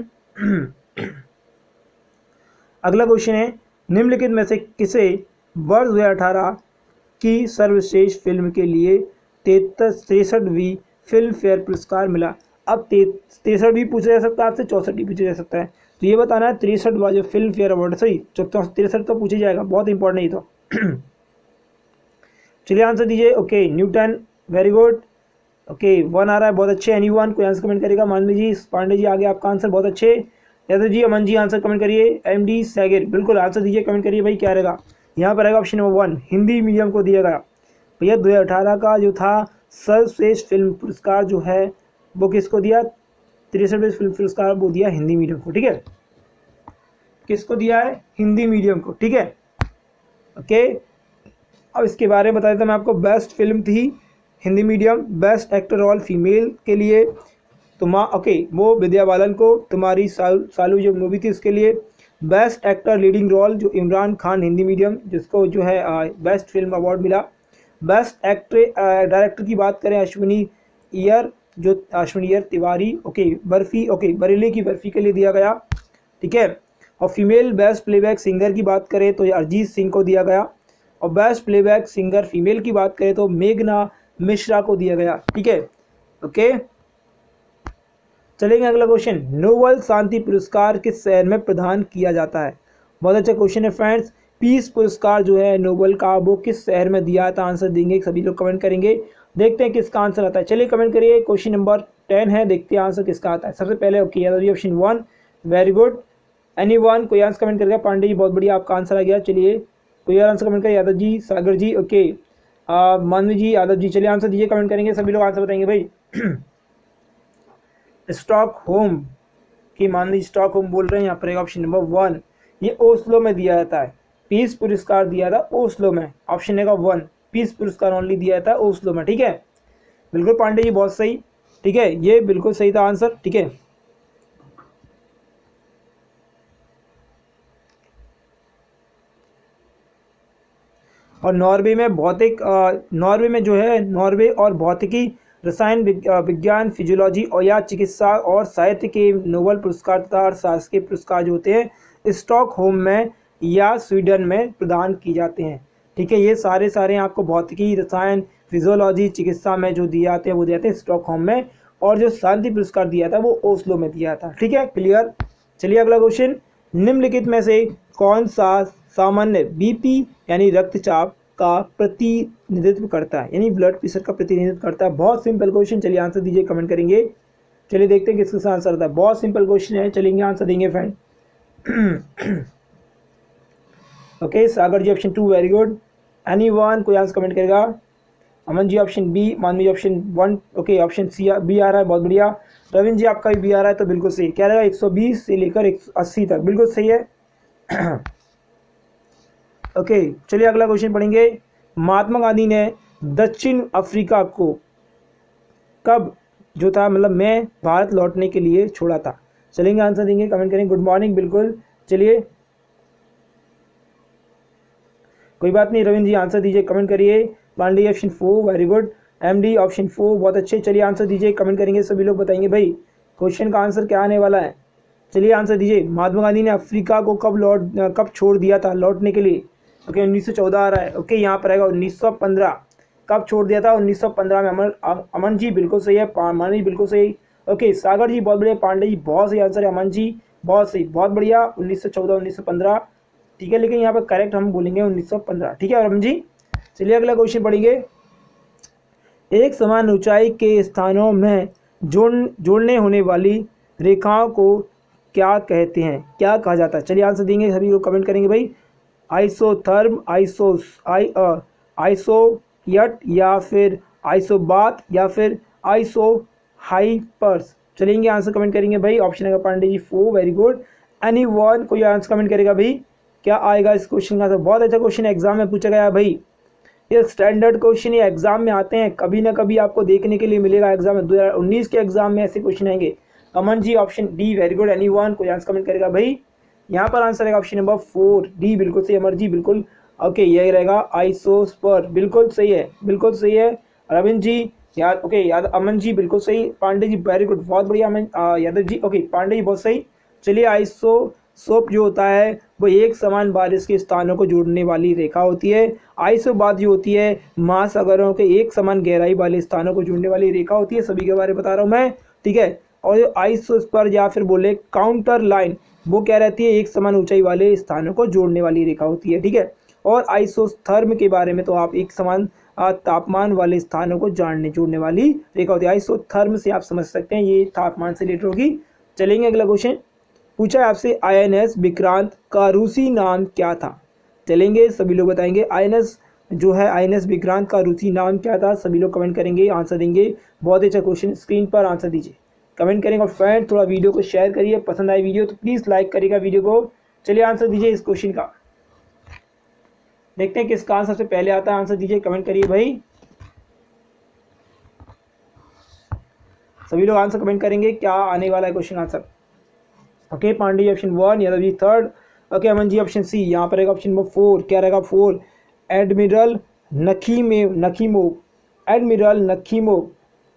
अगला क्वेश्चन है, निम्नलिखित में से किसे वर्ष दो हज़ार अठारह की सर्वश्रेष्ठ फिल्म के लिए तिरसठवीं फिल्म फेयर पुरस्कार मिला? अब तिरसठ भी पूछा जा सकता है आपसे, चौसठ भी पूछा जा सकता है। तो ये बताना है तिरसठ जो फिल्म फेयर अवार्ड, सही तिरसठ तो पूछा जाएगा, बहुत इंपॉर्टेंट नहीं तो। चलिए आंसर दीजिए। Okay, Newton, very good. Okay, one आ रहा है, बहुत अच्छे। एनी वन, कोई आंसर कमेंट करेगा। मानवी जी, पांडे जी, आगे आपका आंसर, बहुत अच्छे। यादव जी, अमन जी, आंसर कमेंट करिए। एम डी सैगिर, बिल्कुल आंसर दीजिए, कमेंट करिए भाई क्या रहेगा। यहाँ पर आएगा option number one, Hindi medium को दिया गया। भैया दो हज़ार अठारह का जो था सर्वश्रेष्ठ फिल्म पुरस्कार जो है वो किसको दिया? तिरसठवें फिल्म पुरस्कार वो दिया हिंदी मीडियम को, ठीक है। किसको दिया है? हिंदी मीडियम को, ठीक है। ओके, अब इसके बारे में बता देता मैं आपको। बेस्ट फिल्म थी Hindi medium, best actor role female के लिए तुम ओके वो विद्या बालन को, तुम्हारी साल, सालू जो मूवी थी उसके लिए। बेस्ट एक्टर लीडिंग रोल जो इमरान खान हिंदी मीडियम, जिसको जो है बेस्ट फिल्म अवार्ड मिला। बेस्ट एक्टर डायरेक्टर की बात करें अश्विनी ईयर, जो अश्विनी ईयर तिवारी, ओके बर्फी, ओके बरेली की बर्फी के लिए दिया गया, ठीक है। और फीमेल बेस्ट प्लेबैक सिंगर की बात करें तो अरिजीत सिंह को दिया गया। और बेस्ट प्लेबैक सिंगर फीमेल की बात करें तो मेघना मिश्रा को दिया गया, ठीक है। ओके, चलेंगे अगला क्वेश्चन। नोबेल शांति पुरस्कार किस शहर में प्रदान किया जाता है? बहुत अच्छा क्वेश्चन है फ्रेंड्स। पीस पुरस्कार जो है नोबेल का वो किस शहर में दिया था? आंसर देंगे सभी लोग, कमेंट करेंगे। देखते हैं किसका आंसर आता है। चलिए कमेंट करिए। क्वेश्चन नंबर टेन है, देखते हैं आंसर किसका आता है। सबसे पहले okay Yadav ji option one, very good. Any one, कोई आंसर कमेंट करेगा? पांडे जी, बहुत बढ़िया, आपका आंसर आ गया। चलिए कोई और आंसर कमेंट करें? यादव जी, सागर जी, ओके मानवी जी, यादव जी, चलिए आंसर दीजिए, कमेंट करेंगे सभी लोग, आंसर बताएंगे भाई। स्टॉक होम की मानवी स्टॉक होम बोल रहे हैं। यहाँ पर ऑप्शन नंबर वन, ये ओस्लो में दिया जाता है। पीस पुरस्कार दिया था ओस्लो में, ऑप्शन नंबर वन, पीस पुरस्कार ओनली दिया था ओस्लो में, ठीक है। बिल्कुल पांडे जी, बहुत सही, ठीक है, ये बिल्कुल सही था आंसर, ठीक है। और नॉर्वे में भौतिक नॉर्वे में जो है नॉर्वे और भौतिकी, रसायन विज्ञान, फिजियोलॉजी और या चिकित्सा और साहित्य के नोबेल पुरस्कार तथा अर्थशास्त्र के पुरस्कार जो होते हैं स्टॉकहोम में या स्वीडन में प्रदान किए जाते हैं। ठीक है। ये सारे सारे आपको भौतिकी, रसायन, फिजियोलॉजी, चिकित्सा में जो दिए जाते हैं वो दिए जाते हैं स्टॉकहोम में, और जो शांति पुरस्कार दिया था वो ओस्लो में दिया था। ठीक है, क्लियर। चलिए अगला क्वेश्चन, निम्नलिखित में से कौन सा सामान्य बीपी यानी रक्तचाप का प्रतिनिधित्व करता है, यानी ब्लड प्रेशर का प्रतिनिधित्व करता है। बहुत सिंपल क्वेश्चन, चलिए आंसर दीजिए, कमेंट करेंगे। चलिए देखते हैं किसका आंसर था। बहुत सिंपल क्वेश्चन है, चलेंगे आंसर देंगे friend. Okay, Sagar ji option two, very good. Any one, कोई आंसर कमेंट करेगा। Aman ji option B, Manvi option one, okay option C B आ रहा है, बहुत बढ़िया। रविंद्र जी आपका भी बी आ रहा है, तो बिल्कुल सही। क्या रहेगा, एक सौ बीस से लेकर एक सौ अस्सी तक, बिल्कुल सही है। ओके okay, चलिए अगला क्वेश्चन पढ़ेंगे। महात्मा गांधी ने दक्षिण अफ्रीका को कब जो था मतलब मैं भारत लौटने के लिए छोड़ा था। चलेंगे आंसर देंगे, कमेंट करेंगे। गुड मॉर्निंग, बिल्कुल। चलिए कोई बात नहीं, रविंद्र जी आंसर दीजिए, कमेंट करिए। Pandey option four, very good. MD option four, बहुत अच्छे। चलिए आंसर दीजिए, कमेंट करेंगे, सभी लोग बताएंगे भाई क्वेश्चन का आंसर क्या आने वाला है। चलिए आंसर दीजिए। महात्मा गांधी ने अफ्रीका को कब लौट कब छोड़ दिया था लौटने के लिए। ओके, उन्नीस सौ चौदह आ रहा है। ओके, यहाँ पर आएगा उन्नीस सौ पंद्रह। कब छोड़ दिया था, उन्नीस सौ पंद्रह में। अमन अमन जी बिल्कुल सही है, अमन जी बिल्कुल सही। ओके, सागर जी बहुत बढ़िया, पांडे जी बहुत सही आंसर है, अमन जी बहुत सही, बहुत बढ़िया। उन्नीस सौ चौदह, उन्नीस सौ पंद्रह, ठीक है, लेकिन यहाँ पर करेक्ट हम बोलेंगे उन्नीस सौ पंद्रह। ठीक है अमन जी। चलिए अगला क्वेश्चन पढ़ेंगे। एक समान ऊंचाई के स्थानों में जोड़ जोड़ने होने वाली रेखाओं को क्या कहते हैं, क्या कहा जाता है। चलिए आंसर देंगे, सभी लोग कमेंट करेंगे भाई। आइसोथर्म, आइसो आई आइसोयट, या फिर आइसोबात, या फिर आइसो हाइपर्स। चलेंगे आंसर कमेंट करेंगे भाई। ऑप्शन है Pandey ji four, very good. Any one, कोई आंसर कमेंट करेगा भाई, क्या आएगा इस क्वेश्चन का। तो बहुत अच्छा क्वेश्चन एग्जाम में पूछा गया भाई। ये स्टैंडर्ड क्वेश्चन ये एग्जाम में आते हैं, कभी ना कभी आपको देखने के लिए मिलेगा एग्जाम में। दो हज़ार उन्नीस के एग्जाम में ऐसे क्वेश्चन आएंगे। Aman ji option D, very good. Any one, कोई आंसर कमेंट करेगा भाई। यहाँ पर आंसर है ऑप्शन नंबर फोर, डी, बिल्कुल सही। अमर जी बिल्कुल ओके, यही रहेगा आइसोस्पर, बिल्कुल सही है, बिल्कुल सही है। रविंद्र जी याद, ओके याद, अमन जी बिल्कुल सही। पांडे जी वेरी गुड, बहुत बढ़िया। अमन यादव जी, ओके पांडे जी बहुत सही। चलिए आइसो सोप जो होता है वो एक समान बारिश के स्थानों को जोड़ने वाली रेखा होती है। आइसोबात जो होती है महासागरों के एक समान गहराई वाले स्थानों को जोड़ने वाली रेखा होती है। सभी के बारे में बता रहा हूँ मैं, ठीक है। और जो आइसोस्पर या फिर बोले काउंटर लाइन, वो क्या रहती है, एक समान ऊंचाई वाले स्थानों को जोड़ने वाली रेखा होती है, ठीक है। और आइसोथर्म के बारे में तो आप एक समान तापमान वाले स्थानों को जानने जोड़ने वाली रेखा होती है। आइसोथर्म से आप समझ सकते हैं ये तापमान से रिलेटेड होगी। चलेंगे अगला क्वेश्चन, पूछा है आपसे आईएनएस विक्रांत का रूसी नाम क्या था। चलेंगे, सभी लोग बताएंगे आईएनएस जो है आईएनएस विक्रांत का रूसी नाम क्या था। सभी लोग कमेंट करेंगे, आंसर देंगे। बहुत अच्छा क्वेश्चन, स्क्रीन पर आंसर दीजिए, कमेंट करेंगे। और फ्रेंड थोड़ा वीडियो को शेयर करिए, पसंद आई वीडियो तो प्लीज़ लाइक करिएगा वीडियो को। चलिए आंसर दीजिए इस क्वेश्चन का, देखते हैं किसका आंसर सबसे पहले आता है। आंसर दीजिए, कमेंट करिए भाई, सभी लोग आंसर कमेंट करेंगे क्या आने वाला है question answer. Okay, Pandey option one, Yadav ji third, okay Aman ji option C. यहाँ पर रहेगा ऑप्शन नंबर फोर, क्या रहेगा फोर, एडमिरल नखीमे नखीमोव, एडमिरल नखीमोव,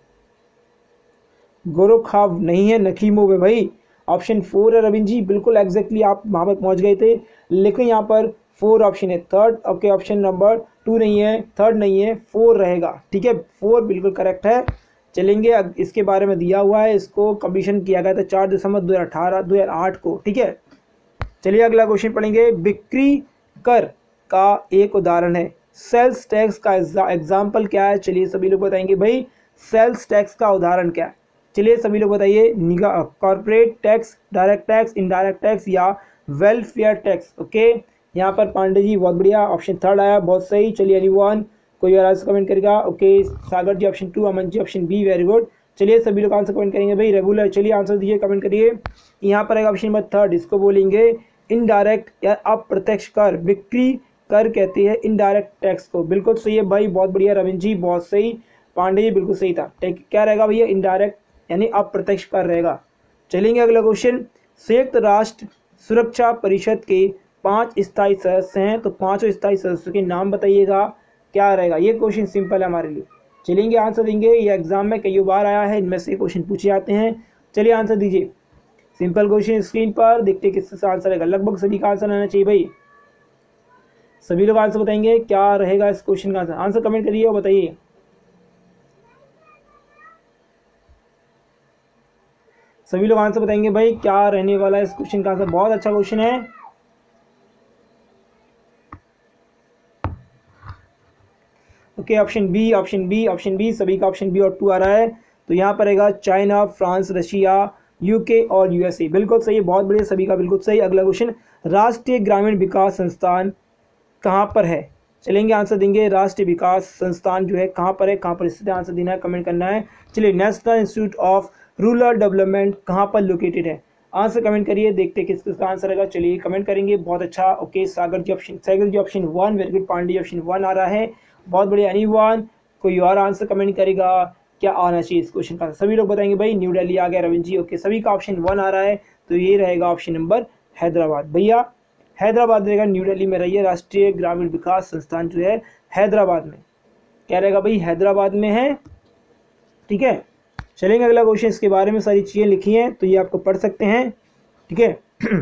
गोरोखाव नहीं है, नखीमोव है भाई। ऑप्शन फोर है रविंद्र जी, बिल्कुल एग्जैक्टली आप वहाँ पर पहुँच गए थे, लेकिन यहाँ पर फोर ऑप्शन है। Third okay, option number two नहीं है, थर्ड नहीं है, फोर रहेगा, ठीक है, फोर बिल्कुल करेक्ट है। चलेंगे, इसके बारे में दिया हुआ है, इसको कमीशन किया गया था चार दिसंबर दो हज़ार अठारह दो हज़ार आठ को, ठीक है। चलिए अगला क्वेश्चन पढ़ेंगे। बिक्री कर का एक उदाहरण है, सेल्स टैक्स का एग्जाम्पल क्या है। चलिए सभी लोग बताएंगे भाई, सेल्स टैक्स का उदाहरण क्या है। चलिए सभी लोग बताइए, निगाह corporate tax, direct tax, indirect tax, या वेलफेयर टैक्स। ओके, यहाँ पर पांडे जी बहुत बढ़िया, ऑप्शन थर्ड आया, बहुत सही। चलिए एनी वन, कोई और आंसर कमेंट करेगा। Okay, Sagar ji option two, Aman ji option B, very good. चलिए सभी लोग आंसर कमेंट करेंगे भाई, रेगुलर। चलिए आंसर दीजिए, कमेंट करिए। यहाँ पर आएगा ऑप्शन नंबर थर्ड, इसको बोलेंगे इनडायरेक्ट या अप्रत्यक्ष कर, बिक्री कर कहते हैं इनडायरेक्ट टैक्स को। बिल्कुल सही है भाई, बहुत बढ़िया रविंद्र जी, बहुत सही। पांडे जी बिल्कुल सही था, क्या रहेगा भैया, इनडायरेक्ट यानी अप्रत्यक्ष कर रहेगा। चलेंगे अगला क्वेश्चन। संयुक्त राष्ट्र सुरक्षा परिषद के पांच स्थायी सदस्य हैं, तो पांचों स्थायी सदस्यों के नाम बताइएगा, क्या रहेगा। ये क्वेश्चन सिंपल है हमारे लिए। चलेंगे आंसर देंगे, ये एग्जाम में कई बार आया है, इनमें से क्वेश्चन पूछे जाते हैं। चलिए आंसर दीजिए, सिंपल क्वेश्चन स्क्रीन पर देखते किसका आंसर आएगा। लगभग सभी का आंसर आना चाहिए भाई। सभी लोग आंसर बताएंगे क्या रहेगा इस क्वेश्चन का आंसर। आंसर कमेंट करिए और बताइए। सभी लोग आंसर बताएंगे भाई क्या रहने वाला है इस क्वेश्चन का आंसर। बहुत अच्छा क्वेश्चन है। Okay, option B, option B, option B, सभी का ऑप्शन बी और टू आ रहा है। तो यहाँ पर रहेगा चाइना, फ्रांस, रशिया, यूके और यूएसए। बिल्कुल सही है, बहुत बढ़िया, सभी का बिल्कुल सही। अगला क्वेश्चन, राष्ट्रीय ग्रामीण विकास संस्थान कहाँ पर है? चलेंगे आंसर देंगे। राष्ट्रीय विकास संस्थान जो है कहाँ पर है, कहाँ पर स्थित है, आंसर देना है, कमेंट करना है। चलिए, national institute of rural development कहाँ पर लोकेटेड है? आंसर कमेंट करिए, देखते किस किसका आंसर रहेगा। चलिए कमेंट करेंगे, बहुत अच्छा। Okay, Sagar ji option Sagar ji option one, very good. Pandey option one आ रहा है, बहुत बढ़िया। एनी वन, कोई और आंसर कमेंट करेगा क्या आना चाहिए इस क्वेश्चन का? सभी लोग बताएंगे भाई न्यू दिल्ली आ गया, रविंद्र जी। ओके, सभी का ऑप्शन वन आ रहा है, तो ये रहेगा ऑप्शन नंबर हैदराबाद। भैया हैदराबाद रहेगा, न्यू दिल्ली में रही है। राष्ट्रीय ग्रामीण विकास संस्थान जो है हैदराबाद में, क्या रहेगा भाई, हैदराबाद में है। ठीक है, चलेंगे अगला क्वेश्चन। इसके बारे में सारी चीजें लिखी हैं तो ये आपको पढ़ सकते हैं। ठीक है,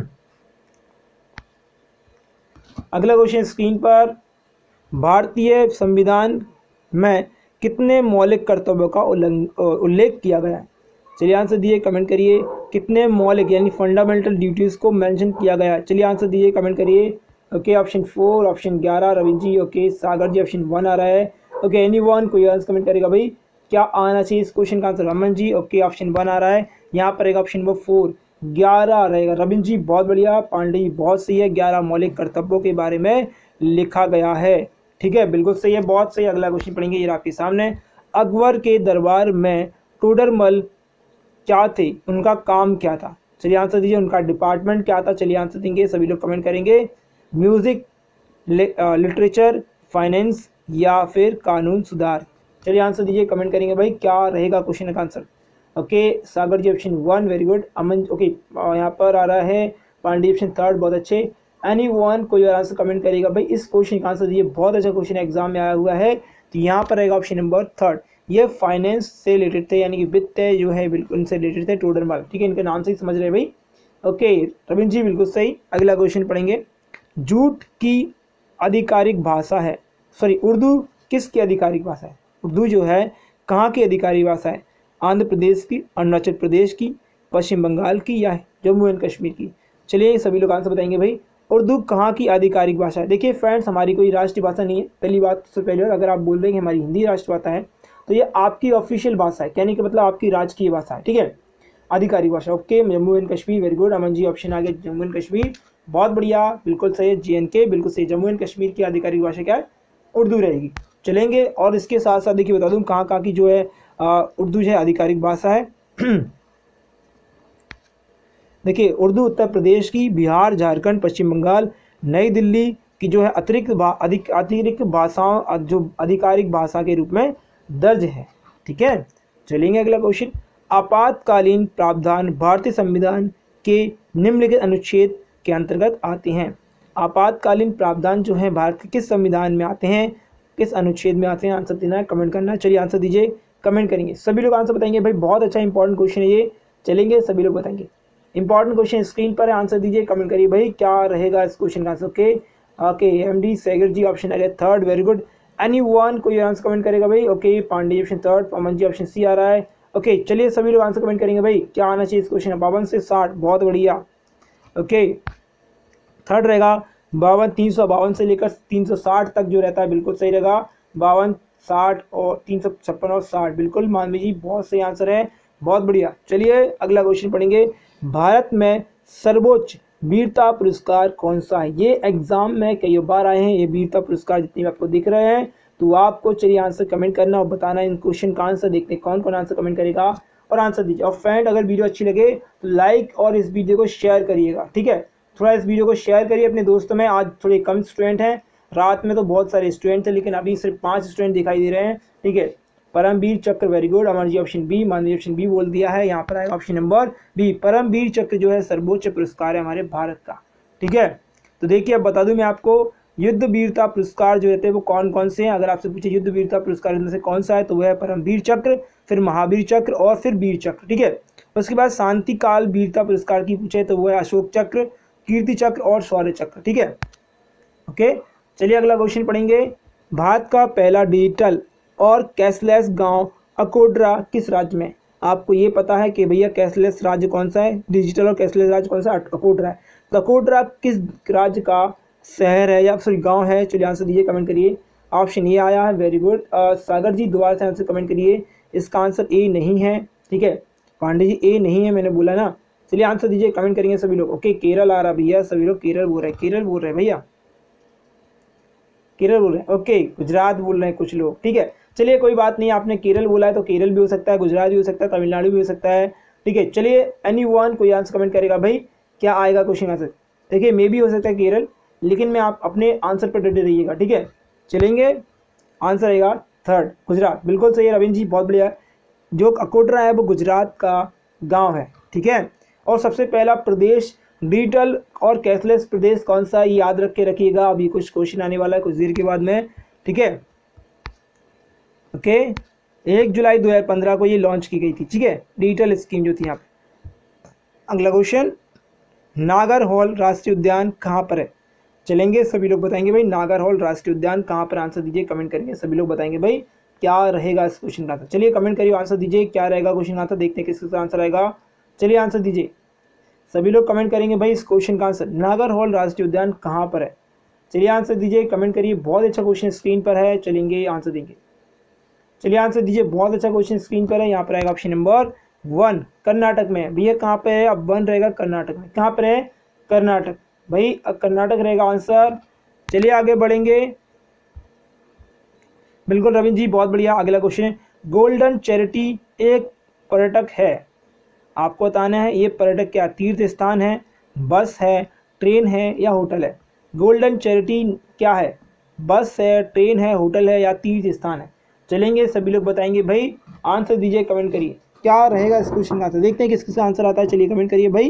अगला क्वेश्चन स्क्रीन पर, भारतीय संविधान में कितने मौलिक कर्तव्यों का उल्लेख किया गया है? चलिए आंसर दिए, कमेंट करिए। कितने मौलिक यानी फंडामेंटल ड्यूटीज को मेंशन किया गया है? चलिए आंसर दीजिए, कमेंट करिए। ओके, ऑप्शन फोर, ऑप्शन ग्यारह, Ravindra ji. Okay, Sagar ji option one आ रहा है। ओके, एनी वन, कोई आंसर कमेंट करेगा भाई क्या आना चाहिए इस क्वेश्चन का answer? Raman ji. Okay, option one आ रहा है, यहाँ पर रहेगा ऑप्शन नंबर फोर, ग्यारह रहेगा। रविंद्र जी बहुत बढ़िया, पांडे जी बहुत सही है, ग्यारह मौलिक कर्तव्यों के बारे में लिखा गया है। ठीक है, बिल्कुल सही है, बहुत सही। अगला क्वेश्चन पढ़ेंगे, ये आपके सामने। अकबर के दरबार में टोडरमल क्या थे, उनका काम क्या था? चलिए आंसर दीजिए, उनका डिपार्टमेंट क्या था? चलिए आंसर देंगे, सभी लोग कमेंट करेंगे। म्यूजिक, लिटरेचर, फाइनेंस या फिर कानून सुधार? चलिए आंसर दीजिए, कमेंट करेंगे भाई क्या रहेगा क्वेश्चन का answer. Okay, Sagar ji option one, very good. Aman, okay यहाँ पर आ रहा है, पांडे ऑप्शन थर्ड, बहुत अच्छे। एनी वन, कोई और आंसर कमेंट करेगा भाई इस क्वेश्चन का आंसर दीजिए, बहुत अच्छा क्वेश्चन एग्जाम में आया हुआ है। तो यहाँ पर रहेगा ऑप्शन नंबर थर्ड, ये फाइनेंस से रिलेटेड थे, यानी कि वित्त जो है बिल्कुल इनसे रिलेटेड थे, टोडरमल। ठीक है, इनके नाम से ही समझ रहे भाई। ओके, रविंद्र जी बिल्कुल सही। अगला क्वेश्चन पढ़ेंगे, जूट की आधिकारिक भाषा है, सॉरी उर्दू किसकी आधिकारिक भाषा है? उर्दू जो है कहाँ की आधिकारिक भाषा है? आंध्र प्रदेश की, अरुणाचल प्रदेश की, पश्चिम बंगाल की या जम्मू एंड कश्मीर की? चलिए सभी लोग आंसर बताएंगे भाई उर्दू कहाँ की आधिकारिक भाषा है। देखिए फ्रेंड्स, हमारी कोई राष्ट्रीय भाषा नहीं है, पहली बात से पहले। और अगर आप बोल रहे हैं कि हमारी हिंदी राष्ट्रभाषा है तो ये आपकी ऑफिशियल भाषा है, कहने का मतलब आपकी राजकीय भाषा है। ठीक है, आधिकारिक भाषा। Okay, Jammu and Kashmir, very good. Aman ji option आ गया, जम्मू एंड कश्मीर, बहुत बढ़िया, बिल्कुल सही है। जे एंड के, बिल्कुल सही। जम्मू एंड कश्मीर की आधिकारिक भाषा क्या है? उर्दू रहेगी। चलेंगे, और इसके साथ साथ देखिए बता दूं कहाँ कहाँ की जो है उर्दू जो है आधिकारिक भाषा है। देखिए, उर्दू उत्तर प्रदेश की, बिहार, झारखंड, पश्चिम बंगाल, नई दिल्ली की जो है अतिरिक्त अधिक अतिरिक्त भाषाओं जो आधिकारिक भाषा के रूप में दर्ज है। ठीक है, चलेंगे अगला क्वेश्चन। आपातकालीन प्रावधान भारतीय संविधान के निम्नलिखित अनुच्छेद के अंतर्गत आते हैं। आपातकालीन प्रावधान जो है भारत के किस संविधान में आते हैं, किस अनुच्छेद में आते हैं? आंसर देना है, कमेंट करना है। चलिए आंसर दीजिए, कमेंट करेंगे, सभी लोग आंसर बताएंगे भाई, बहुत अच्छा इंपॉर्टेंट क्वेश्चन है ये। चलेंगे, सभी लोग बताएंगे, इंपॉर्टेंट क्वेश्चन स्क्रीन पर है, आंसर दीजिए, कमेंट करिए भाई क्या रहेगा इस क्वेश्चन का answer. Okay okay, M D Sagar ji option आ गया third, very good. Any one, कोई आंसर कमेंट करेगा भाई? Okay, Pandey option third, Aman ji option C आ रहा है। ओके, चलिए सभी लोग आंसर कमेंट करेंगे भाई क्या आना चाहिए इस क्वेश्चन में। बावन से साठ, बहुत बढ़िया। ओके, थर्ड रहेगा बावन, तीन सौ बावन से लेकर तीन सौ साठ तक जो रहता है बिल्कुल सही रहेगा। बावन, साठ और तीन सौ छप्पन और साठ, बिल्कुल मानवी जी बहुत सही आंसर है, बहुत बढ़िया। चलिए अगला क्वेश्चन पढ़ेंगे, भारत में सर्वोच्च वीरता पुरस्कार कौन सा है? ये एग्जाम में कई बार आए हैं ये वीरता पुरस्कार, जितने भी आपको दिख रहे हैं। तो आपको चलिए आंसर कमेंट करना और बताना इन क्वेश्चन का आंसर। देखते हैं कौन कौन आंसर कमेंट करेगा और आंसर दीजिए। और फ्रेंड, अगर वीडियो अच्छी लगे तो लाइक और इस वीडियो को शेयर करिएगा। ठीक है, थोड़ा इस वीडियो को शेयर करिए अपने दोस्तों में। आज थोड़े कम स्टूडेंट हैं, रात में तो बहुत सारे स्टूडेंट थे, लेकिन अभी सिर्फ पांच स्टूडेंट दिखाई दे रहे हैं। ठीक है, Param Vir Chakra, very good. Amar ji option B, Manvi option B बोल दिया है, यहाँ पर आएगा ऑप्शन नंबर बी। परमवीर चक्र जो है सर्वोच्च पुरस्कार है हमारे भारत का। ठीक है, तो देखिए अब बता दूं मैं आपको, युद्ध वीरता पुरस्कार जो रहते हैं वो कौन कौन से हैं। अगर आपसे पूछे युद्ध वीरता पुरस्कार इनमें से कौन सा है, तो वह है परमवीर चक्र, फिर महावीर चक्र और फिर वीर चक्र। ठीक है, उसके बाद शांति काल वीरता पुरस्कार की पूछे तो वो है अशोक चक्र, कीर्ति चक्र और शौर्य चक्र। ठीक है, ओके, चलिए अगला क्वेश्चन पढ़ेंगे। भारत का पहला डिजिटल और कैशलेस गांव अकोड्रा किस राज्य में? आपको ये पता है कि भैया कैशलेस राज्य कौन सा है, डिजिटल और कैशलेस राज्य कौन सा? अकोड्रा है। तो अकोड्रा किस राज्य का शहर है या फिर गांव है? चलिए आंसर दीजिए, कमेंट करिए। ऑप्शन ए आया है, वेरी गुड। सागर जी दोबारा से आंसर कमेंट करिए। इसका आंसर ए नहीं है, ठीक है पांडे जी, ए नहीं है, मैंने बोला ना। चलिए आंसर दीजिए, कमेंट करेंगे सभी लोग। ओके केरल आ रहा भैया, सभी लोग केरल बोल रहे हैं, केरल बोल रहे हैं भैया, केरल बोल रहे हैं। ओके गुजरात बोल रहे हैं कुछ लोग, ठीक है चलिए कोई बात नहीं, आपने केरल बोला है तो केरल भी हो सकता है, गुजरात भी हो सकता है, तमिलनाडु भी हो सकता है, ठीक है। चलिए एनी वन कोई आंसर कमेंट करेगा भाई, क्या आएगा क्वेश्चन आंसर? देखिए मे भी हो सकता है केरल, लेकिन मैं आप अपने आंसर पर डटे रहिएगा, ठीक है। चलेंगे, आंसर आएगा थर्ड गुजरात, बिल्कुल सही है रविंद्र जी, बहुत बढ़िया। जो अकोड्रा है वो गुजरात का गांव है, ठीक है। और सबसे पहला प्रदेश डिजिटल और कैशलेस प्रदेश कौन सा, ये याद रख के रखिएगा, अभी कुछ क्वेश्चन आने वाला है कुछ देर के बाद में, ठीक है। ओके एक जुलाई दो हज़ार पंद्रह को ये लॉन्च की गई थी, ठीक है, डिजिटल स्कीम जो थी यहाँ पे। अगला क्वेश्चन, नागरहोल राष्ट्रीय उद्यान कहाँ पर है? चलेंगे, सभी लोग बताएंगे भाई नागरहोल राष्ट्रीय उद्यान कहाँ पर, आंसर दीजिए, कमेंट करेंगे, सभी लोग बताएंगे भाई क्या रहेगा इस क्वेश्चन का आंसर। चलिए कमेंट करिए, आंसर दीजिए क्या रहेगा क्वेश्चन आंसर, देखते हैं किसका आंसर आएगा। चलिए आंसर दीजिए, सभी लोग कमेंट करेंगे भाई इस क्वेश्चन का आंसर, नागरहोल राष्ट्रीय उद्यान कहाँ पर है? चलिए आंसर दीजिए, कमेंट करिए, बहुत अच्छा क्वेश्चन स्क्रीन पर है, चलेंगे आंसर देंगे। चलिए आंसर दीजिए, बहुत अच्छा क्वेश्चन स्क्रीन पर है, यहाँ पर आएगा ऑप्शन नंबर वन, कर्नाटक में। भैया कहाँ पे है? अब वन रहेगा कर्नाटक में, कहाँ पर है? कर्नाटक, भाई कर्नाटक रहेगा आंसर। चलिए आगे बढ़ेंगे, बिल्कुल रविंद्र जी बहुत बढ़िया। अगला क्वेश्चन, गोल्डन चैरिटी एक पर्यटक है, आपको बताना है ये पर्यटक क्या, तीर्थ स्थान है, बस है, ट्रेन है या होटल है? गोल्डन चैरिटी क्या है? बस है, ट्रेन है, होटल है या तीर्थ स्थान है? चलेंगे, सभी लोग बताएंगे भाई, आंसर दीजिए, कमेंट करिए क्या रहेगा इस क्वेश्चन का आंसर, देखते हैं किस किसका आंसर आता है। चलिए कमेंट करिए भाई।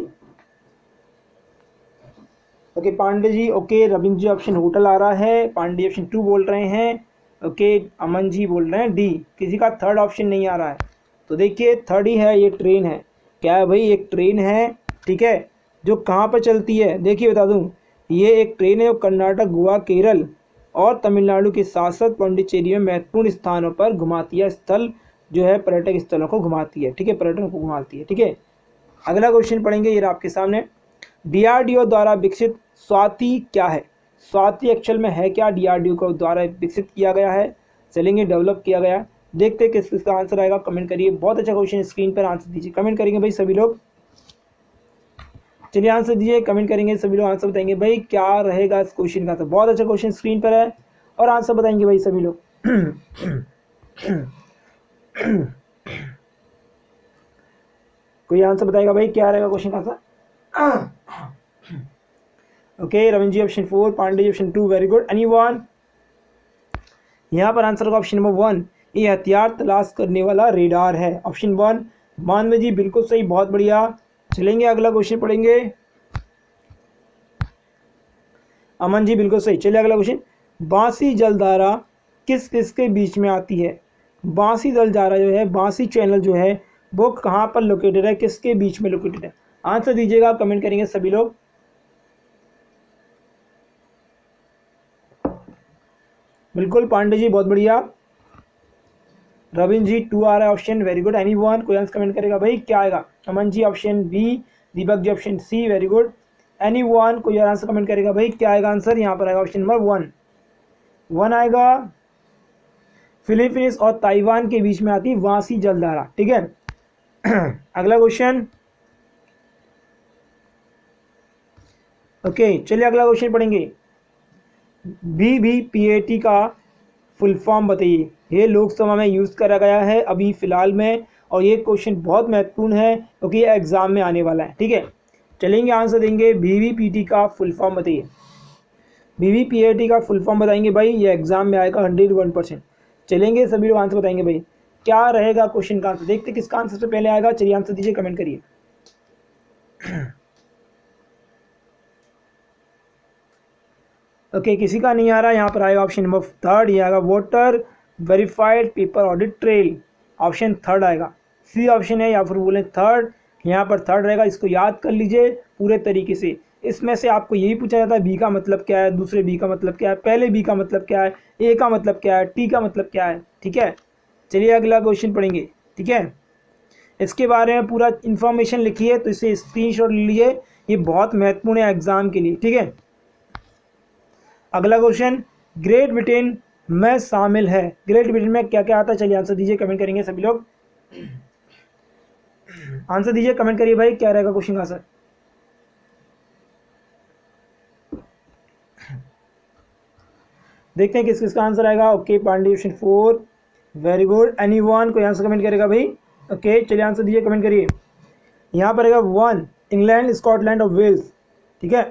Okay Pandey ji, okay Ravindra ji option hotel आ रहा है, पांडे ऑप्शन टू बोल रहे हैं, ओके अमन जी बोल रहे हैं डी, किसी का थर्ड ऑप्शन नहीं आ रहा है। तो देखिए थर्ड ही है, ये ट्रेन है, क्या है भाई? एक ट्रेन है, ठीक है, जो कहाँ पर चलती है देखिए बता दूं, ये एक ट्रेन है जो कर्नाटक, गोवा, केरल और तमिलनाडु के साथ साथ पौंडीचेरी में महत्वपूर्ण स्थानों पर घुमाती है, स्थल जो है पर्यटक स्थलों को घुमाती है, ठीक है, पर्यटन को घुमाती है, ठीक है। अगला क्वेश्चन पढ़ेंगे, ये आपके सामने, डीआरडीओ द्वारा विकसित स्वाति क्या है? स्वाति एक्चुअल में है क्या? डीआरडीओ को द्वारा विकसित किया गया है, चलेंगे डेवलप किया गया, देखते हैं किस किसका आंसर आएगा, कमेंट करिए, बहुत अच्छा क्वेश्चन स्क्रीन पर, आंसर दीजिए, कमेंट करेंगे भाई सभी लोग। चलिए आंसर दीजिए, कमेंट करेंगे सभी लोग, आंसर बताएंगे भाई क्या रहेगा इस क्वेश्चन का आंसर, बहुत अच्छा क्वेश्चन स्क्रीन पर है और आंसर बताएंगे भाई सभी लोग। कोई आंसर बताएगा भाई क्या रहेगा क्वेश्चन का answer? Okay Ravindra ji option four, Pandey ji option two, very good. Anyone? यहाँ पर आंसर का ऑप्शन नंबर वन, ये हथियार तलाश करने वाला रेडार है, ऑप्शन वन। मानव जी बिल्कुल सही, बहुत बढ़िया। चलेंगे अगला क्वेश्चन पढ़ेंगे, अमन जी बिल्कुल सही। चलिए अगला क्वेश्चन, बांसी जलधारा किस किस के बीच में आती है? बांसी जलधारा जो है, बांसी चैनल जो है वो कहाँ पर लोकेटेड है, किसके बीच में लोकेटेड है? आंसर दीजिएगा, कमेंट करेंगे सभी लोग। बिल्कुल पांडे जी बहुत बढ़िया, रविंद्र जी टू आ रहा है option, very good. Any one? कोई आंसर कमेंट करेगा भाई क्या आएगा? Aman ji option B, Deepak ji option C, very good. Any one? कोई आंसर कमेंट करेगा भाई क्या आएगा आंसर? यहाँ पर आएगा ऑप्शन नंबर वन, वन आएगा। फिलीपींस और ताइवान के बीच में आती है वासी जलधारा, ठीक है। अगला क्वेश्चन, ओके चलिए अगला क्वेश्चन पढ़ेंगे, B B P A T का फुल फॉर्म बताइए। ये लोकसभा में यूज़ करा गया है अभी फिलहाल में, और ये क्वेश्चन बहुत महत्वपूर्ण है क्योंकि ये एग्जाम में आने वाला है, ठीक है। चलेंगे आंसर देंगे, बी बी पी टी का फुल फॉर्म बताइए। B B P A T का फुल फॉर्म बताएंगे भाई, ये एग्जाम में आएगा हंड्रेड वन परसेंट। चलेंगे सभी लोग आंसर बताएंगे भाई क्या रहेगा क्वेश्चन का आंसर, देखते किसका आंसर से पहले आएगा। चलिए आंसर दीजिए, कमेंट करिए। ओके okay, किसी का नहीं आ रहा, यहाँ पर आएगा ऑप्शन नंबर थर्ड, ये आएगा voter verified paper audit trail, option third आएगा। सी ऑप्शन है या फिर बोले थर्ड, यहाँ पर थर्ड रहेगा, इसको याद कर लीजिए पूरे तरीके से। इसमें से आपको यही पूछा जाता है बी का मतलब क्या है, दूसरे बी का मतलब क्या है, पहले बी का मतलब क्या है, ए का मतलब क्या है, टी का मतलब क्या है। ठीक है, चलिए अगला क्वेश्चन पढ़ेंगे। ठीक है, इसके बारे में पूरा इन्फॉर्मेशन लिखिए, तो इसे स्क्रीनशॉट लीजिए, ये बहुत महत्वपूर्ण है एग्जाम के लिए। ठीक है, अगला क्वेश्चन, ग्रेट ब्रिटेन में शामिल है, ग्रेट ब्रिटेन में क्या क्या आता है, चलिए आंसर दीजिए, कमेंट करेंगे सभी लोग, आंसर दीजिए, कमेंट करिए भाई, क्या रहेगा क्वेश्चन का आंसर। देखते हैं किस किसका आंसर आएगा। Okay, Pandey option four, very good. Any one, कोई आंसर कमेंट करेगा भाई। ओके, चलिए आंसर दीजिए, कमेंट करिए। यहाँ पर रहेगा वन, इंग्लैंड, स्कॉटलैंड और वेल्स। ठीक है,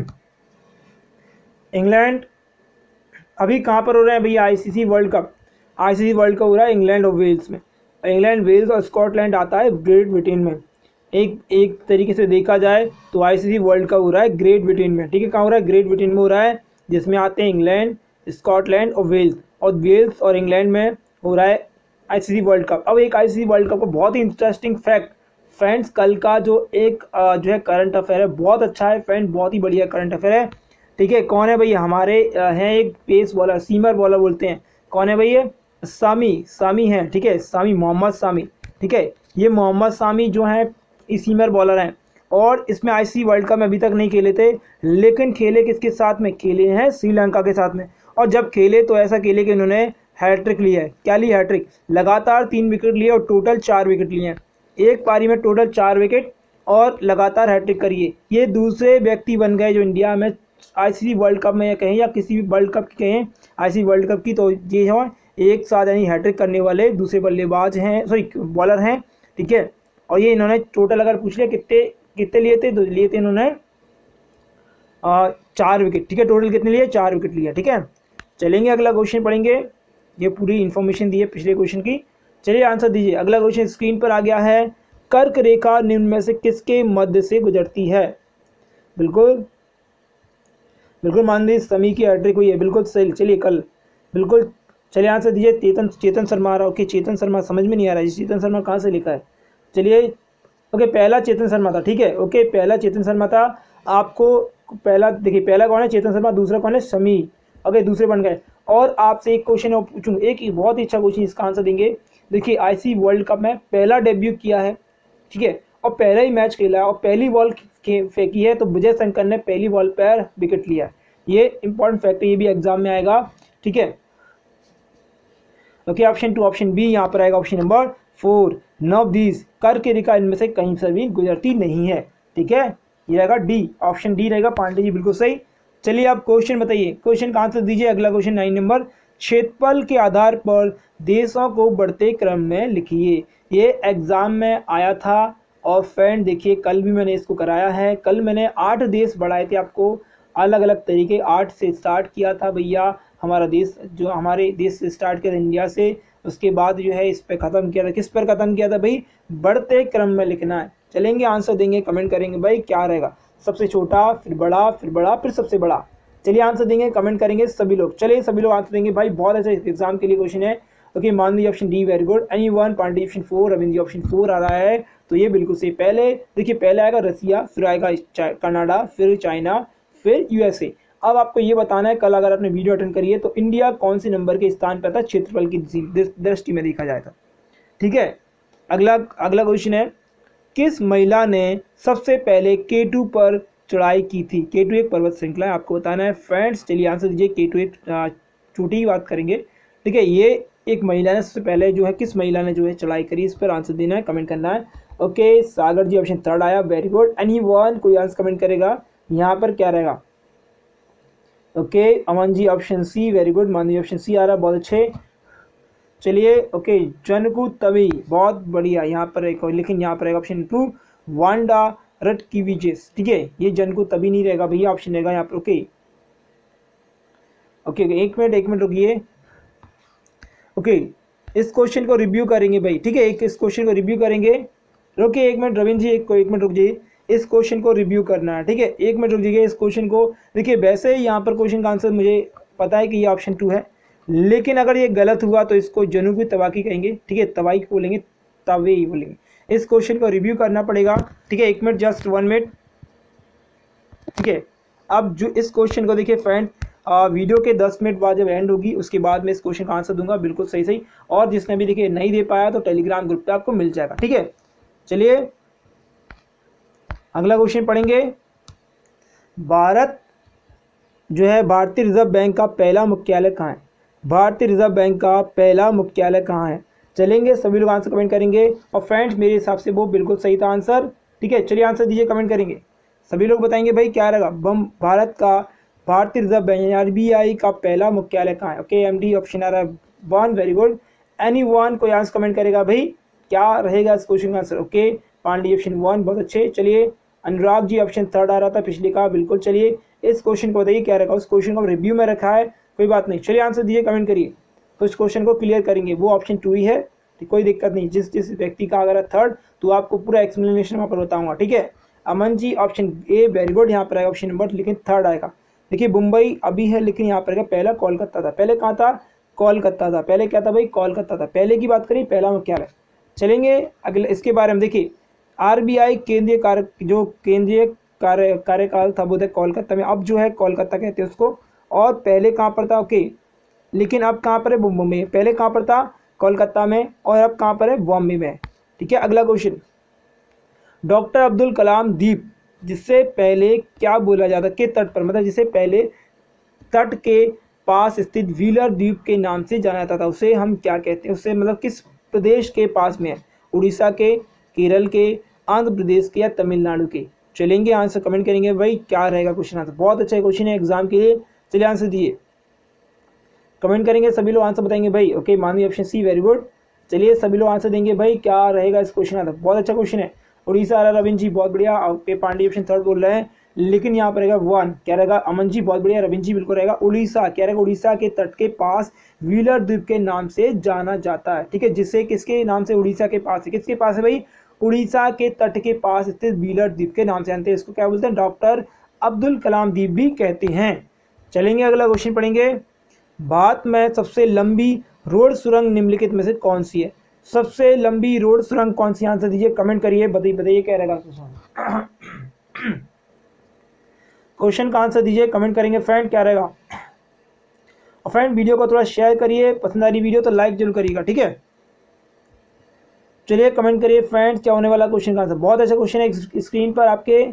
इंग्लैंड अभी कहाँ पर हो रहा है भैया, ICC world cup, ICC world cup हो रहा है इंग्लैंड और वेल्स में। इंग्लैंड, वेल्स और स्कॉटलैंड आता है ग्रेट ब्रिटेन में। एक एक तरीके से देखा जाए तो आईसीसी वर्ल्ड कप हो रहा है ग्रेट ब्रिटेन में। ठीक है, कहाँ हो रहा है, ग्रेट ब्रिटेन में हो रहा है, जिसमें आते हैं इंग्लैंड, स्कॉटलैंड और वेल्स, और वेल्स और इंग्लैंड में हो रहा है आईसीसी वर्ल्ड कप। अब एक आईसीसी वर्ल्ड कप का बहुत ही इंटरेस्टिंग फैक्ट फ्रेंड्स, कल का जो एक जो है करंट अफेयर है, बहुत अच्छा है फ्रेंड, बहुत ही बढ़िया करंट अफेयर है। ठीक है, कौन है भैया, हमारे हैं एक पेस बॉलर, सीमर बॉलर बोलते हैं, कौन है भैया, सामी, सामी है। ठीक है, सामी, मोहम्मद सामी। ठीक है, ये मोहम्मद सामी जो है सीमर बॉलर हैं, और इसमें आईसीसी वर्ल्ड कप में अभी तक नहीं खेले थे, लेकिन खेले किसके साथ में, खेले हैं श्रीलंका के साथ में। और जब खेले तो ऐसा खेले कि उन्होंने हैट्रिक लिया है। क्या लिया, हैट्रिक, लगातार तीन विकेट लिए और टोटल चार विकेट लिए हैं, एक पारी में टोटल चार विकेट और लगातार हैट्रिक करिए। ये दूसरे व्यक्ति बन गए जो इंडिया में आईसीसी वर्ल्ड कप में कहें या किसी भी वर्ल्ड कप की कहें, आईसीसी वर्ल्ड कप की, तो ये है एक साथ यानी हैट्रिक करने वाले दूसरे बल्लेबाज हैं, सॉरी बॉलर हैं। ठीक है, और ये इन्होंने टोटल अगर पूछ लिया कितने कितने लिए थे, तो लिए थे इन्होंने आ, चार विकेट। ठीक है, टोटल कितने लिए, चार विकेट लिया। ठीक है, चलेंगे अगला क्वेश्चन पढ़ेंगे, ये पूरी इन्फॉर्मेशन दी है पिछले क्वेश्चन की। चलिए आंसर दीजिए। अगला क्वेश्चन स्क्रीन पर आ गया है, कर्क रेखा निम्न में से किसके मध्य से गुजरती है। बिल्कुल बिल्कुल मान लीजिए समी की हैट्रिक हुई है, बिल्कुल सही। चलिए कल बिल्कुल, चलिए आंसर दीजिए। चेतन चेतन शर्मा आ रहा है। ओके, चेतन शर्मा समझ में नहीं आ रहा है, चेतन शर्मा कहाँ से लिखा है। चलिए ओके, पहला चेतन शर्मा था। ठीक है, ओके, पहला चेतन शर्मा था। आपको पहला देखिए, पहला कौन है, चेतन शर्मा, दूसरा कौन है, समी। ओके, दूसरे बन गए। और आपसे एक क्वेश्चन और पूछूँ, एक बहुत ही अच्छा क्वेश्चन, इसका आंसर देंगे। देखिए, आईसीसी वर्ल्ड कप में पहला डेब्यू किया है, ठीक है, और पहला ही मैच खेला है और पहली बॉल फेंकी है, तो विजय शंकर ने पहली बॉल पर विकेट लिया। ये इंपॉर्टेंट फैक्ट है, ये भी एग्जाम में आएगा। ठीक है, okay, option two, option B यहाँ पर आएगा, option number four, none these कर्क रेखा इनमें से कहीं से भी गुजरती नहीं है। ठीक है, ये रहेगा डी, ऑप्शन डी रहेगा। पांडे जी बिल्कुल सही। चलिए आप क्वेश्चन बताइए, क्वेश्चन का आंसर दीजिए। अगला क्वेश्चन नाइन नंबर, क्षेत्रफल के आधार पर देशों को बढ़ते क्रम में लिखिए। ये एग्जाम में आया था, और फ्रेंड देखिए कल भी मैंने इसको कराया है। कल मैंने आठ देश बढ़ाए थे आपको, अलग अलग तरीके, आठ से स्टार्ट किया था भैया हमारा देश, जो हमारे देश से स्टार्ट किया था इंडिया से, उसके बाद जो है इस पे ख़त्म किया था। किस पर ख़त्म किया था भाई, बढ़ते क्रम में लिखना है। चलेंगे, आंसर देंगे, कमेंट करेंगे भाई क्या रहेगा, सबसे छोटा, फिर बड़ा, फिर बड़ा, फिर सबसे बड़ा। चलिए आंसर देंगे, कमेंट करेंगे सभी लोग। चलिए सभी लोग आंसर देंगे भाई, बहुत अच्छा एग्जाम के लिए क्वेश्चन है। ओके, मान लीजिए option D, very good. Any one, Pandey option four, Ravindra option four आ रहा है, तो ये बिल्कुल सही। पहले देखिए, पहले आएगा रसिया, फिर आएगा कनाडा, फिर चाइना, फिर यूएसए। अब आपको ये बताना है, कल अगर आपने वीडियो अटेंड करी है, तो इंडिया कौन से नंबर के स्थान पर था क्षेत्रफल की दृष्टि में देखा जाए तो। ठीक है, अगला अगला क्वेश्चन है, किस महिला ने सबसे पहले के टू पर चढ़ाई की थी। के टू एक पर्वत श्रृंखला है, आपको बताना है फ्रेंड्स। चलिए आंसर दीजिए। के टू एक चोटी की बात करेंगे। ठीक है, ये एक महिला ने सबसे पहले जो है, किस महिला ने जो है चढ़ाई करी, इस पर आंसर देना है, कमेंट करना है। Okay, Sagar ji option third आया, वेरी गुड। एनी वन, कोई आंसर कमेंट करेगा, यहाँ पर क्या रहेगा। Okay, Aman ji option C, very good. Manvi option C आ रहा है, बहुत अच्छे। चलिए ओके, जनकू तवी, बहुत बढ़िया। यहाँ पर एक लेकिन यहाँ पर ऑप्शन टू, वांडा रटकिविचिस। ठीक है, ये जनकू तभी नहीं रहेगा भैया, ऑप्शन रहेगा यहाँ पर। ओके ओके, एक मिनट एक मिनट रुकिए। ओके, इस क्वेश्चन को रिव्यू करेंगे भाई। ठीक है, एक इस क्वेश्चन को रिव्यू करेंगे। रुकिए एक मिनट रविंद्र जी, एक एक मिनट रुक जाइए, इस क्वेश्चन को रिव्यू करना है। ठीक है, एक मिनट रुक जाइए, इस क्वेश्चन को देखिए। वैसे यहाँ पर क्वेश्चन का आंसर मुझे पता है कि ये ऑप्शन टू है, लेकिन अगर ये गलत हुआ तो इसको जनू की तबाकी कहेंगे। ठीक है, तबाही बोलेंगे, तवे ही बोलेंगे। इस क्वेश्चन को रिव्यू करना पड़ेगा। ठीक है, एक मिनट, जस्ट वन मिनट, ठीक है। अब जो इस क्वेश्चन को देखिए फ्रेंड, वीडियो के दस मिनट बाद जब एंड होगी उसके बाद मैं इस क्वेश्चन का आंसर दूंगा बिल्कुल सही सही, और जिसने भी देखिए नहीं दे पाया तो टेलीग्राम ग्रुप पे आपको मिल जाएगा, ठीक है। चलिए अगला क्वेश्चन पढ़ेंगे। भारत जो है भारतीय रिजर्व बैंक का पहला मुख्यालय कहाँ है? भारतीय रिजर्व बैंक का पहला मुख्यालय कहाँ है? चलेंगे सभी लोग आंसर कमेंट करेंगे, और फ्रेंड्स मेरे हिसाब से वो बिल्कुल सही था आंसर, ठीक है। चलिए आंसर दीजिए, कमेंट करेंगे सभी लोग, बताएंगे भाई क्या रहेगा। बम भारत का भारतीय reserve bank R B I का पहला मुख्यालय कहाँ है? ओके एम डी ऑप्शन आ रहा है one, very good. Any one कोई आंसर कमेंट करेगा भाई क्या रहेगा इस क्वेश्चन का answer? Okay Pandey option one, बहुत अच्छे। चलिए अनुराग जी ऑप्शन थर्ड आ रहा था पिछले का, बिल्कुल। चलिए इस क्वेश्चन को बताइए क्या रहेगा। उस क्वेश्चन को रिव्यू में रखा है, कोई बात नहीं। चलिए आंसर दीजिए, कमेंट करिए, तो इस क्वेश्चन को क्लियर करेंगे। वो ऑप्शन टू ही है, कोई दिक्कत नहीं। जिस जिस व्यक्ति का अगर थर्ड तो आपको पूरा एक्सप्लेनेशन वहाँ पर बताऊंगा, ठीक है। Aman ji option A, very good. यहाँ पर आएगा ऑप्शन नंबर, लेकिन थर्ड आएगा। देखिए मुंबई अभी है, लेकिन यहाँ पर आएगा पहला कोलकाता था। पहले कहाँ था? कोलकाता था। पहले क्या था भाई? कोलकाता था। पहले की बात करें, पहला मुख्यालय। चलेंगे अगले इसके बारे में। देखिए आरबीआई केंद्रीय कार्य जो केंद्रीय कार्य कार्यकाल था वो था कोलकाता में, अब जो है कोलकाता कहते हैं उसको। और पहले कहाँ पर था? ओके, लेकिन अब कहाँ पर है? बॉम्बे में। पहले कहाँ पर था? कोलकाता में, और अब कहाँ पर है? बॉम्बे में, ठीक है। अगला क्वेश्चन, डॉक्टर अब्दुल कलाम द्वीप जिससे पहले क्या बोला जाता के तट पर, मतलब जिसे पहले तट के पास स्थित व्हीलर द्वीप के नाम से जाना जाता था, उसे हम क्या कहते हैं? उससे मतलब किस प्रदेश के पास में है? उड़ीसा के, केरल के, आंध्र प्रदेश के, या तमिलनाडु के? चलेंगे आंसर कमेंट करेंगे भाई क्या रहेगा क्वेश्चन आंसर। बहुत अच्छा क्वेश्चन है एग्जाम के लिए। चलिए आंसर दिए, कमेंट करेंगे सभी लोग, आंसर बताएंगे भाई। Okay Manvi option C, very good. चलिए सभी लोग आंसर देंगे भाई क्या रहेगा इस क्वेश्चन आंसर। बहुत अच्छा क्वेश्चन है। उड़ीसा आ रहा रविंद्र जी, बहुत बढ़िया। ओके पांडे ऑप्शन थर्ड बोल रहे हैं, लेकिन यहाँ पर रहेगा वन, क्या रहेगा? अमन जी बहुत बढ़िया, रविंद्र जी बिल्कुल रहेगा उड़ीसा। क्या रहेगा? उड़ीसा के तट के पास व्हीलर द्वीप के नाम से जाना जाता है, ठीक है। जिससे किसके नाम से? उड़ीसा के पास है। किसके पास है भाई? उड़ीसा के तट के पास स्थित व्हीलर द्वीप के नाम से जानते हैं। इसको क्या बोलते हैं? डॉक्टर अब्दुल कलाम द्वीप भी कहते हैं। चलेंगे अगला क्वेश्चन पढ़ेंगे। भारत में सबसे लंबी रोड सुरंग निम्नलिखित में से कौन सी है? सबसे लंबी रोड सुरंग कौन सी? आंसर दीजिए, कमेंट करिए, बताइए बताइए क्या रहेगा क्वेश्चन का आंसर दीजिए, कमेंट करेंगे फ्रेंड क्या रहेगा। और फ्रेंड वीडियो को थोड़ा शेयर करिए, पसंद आ रही वीडियो तो लाइक जरूर करिएगा, ठीक है। चलिए कमेंट करिए फ्रेंड्स क्या होने वाला क्वेश्चन का आंसर। बहुत अच्छा क्वेश्चन है स्क्रीन पर आपके।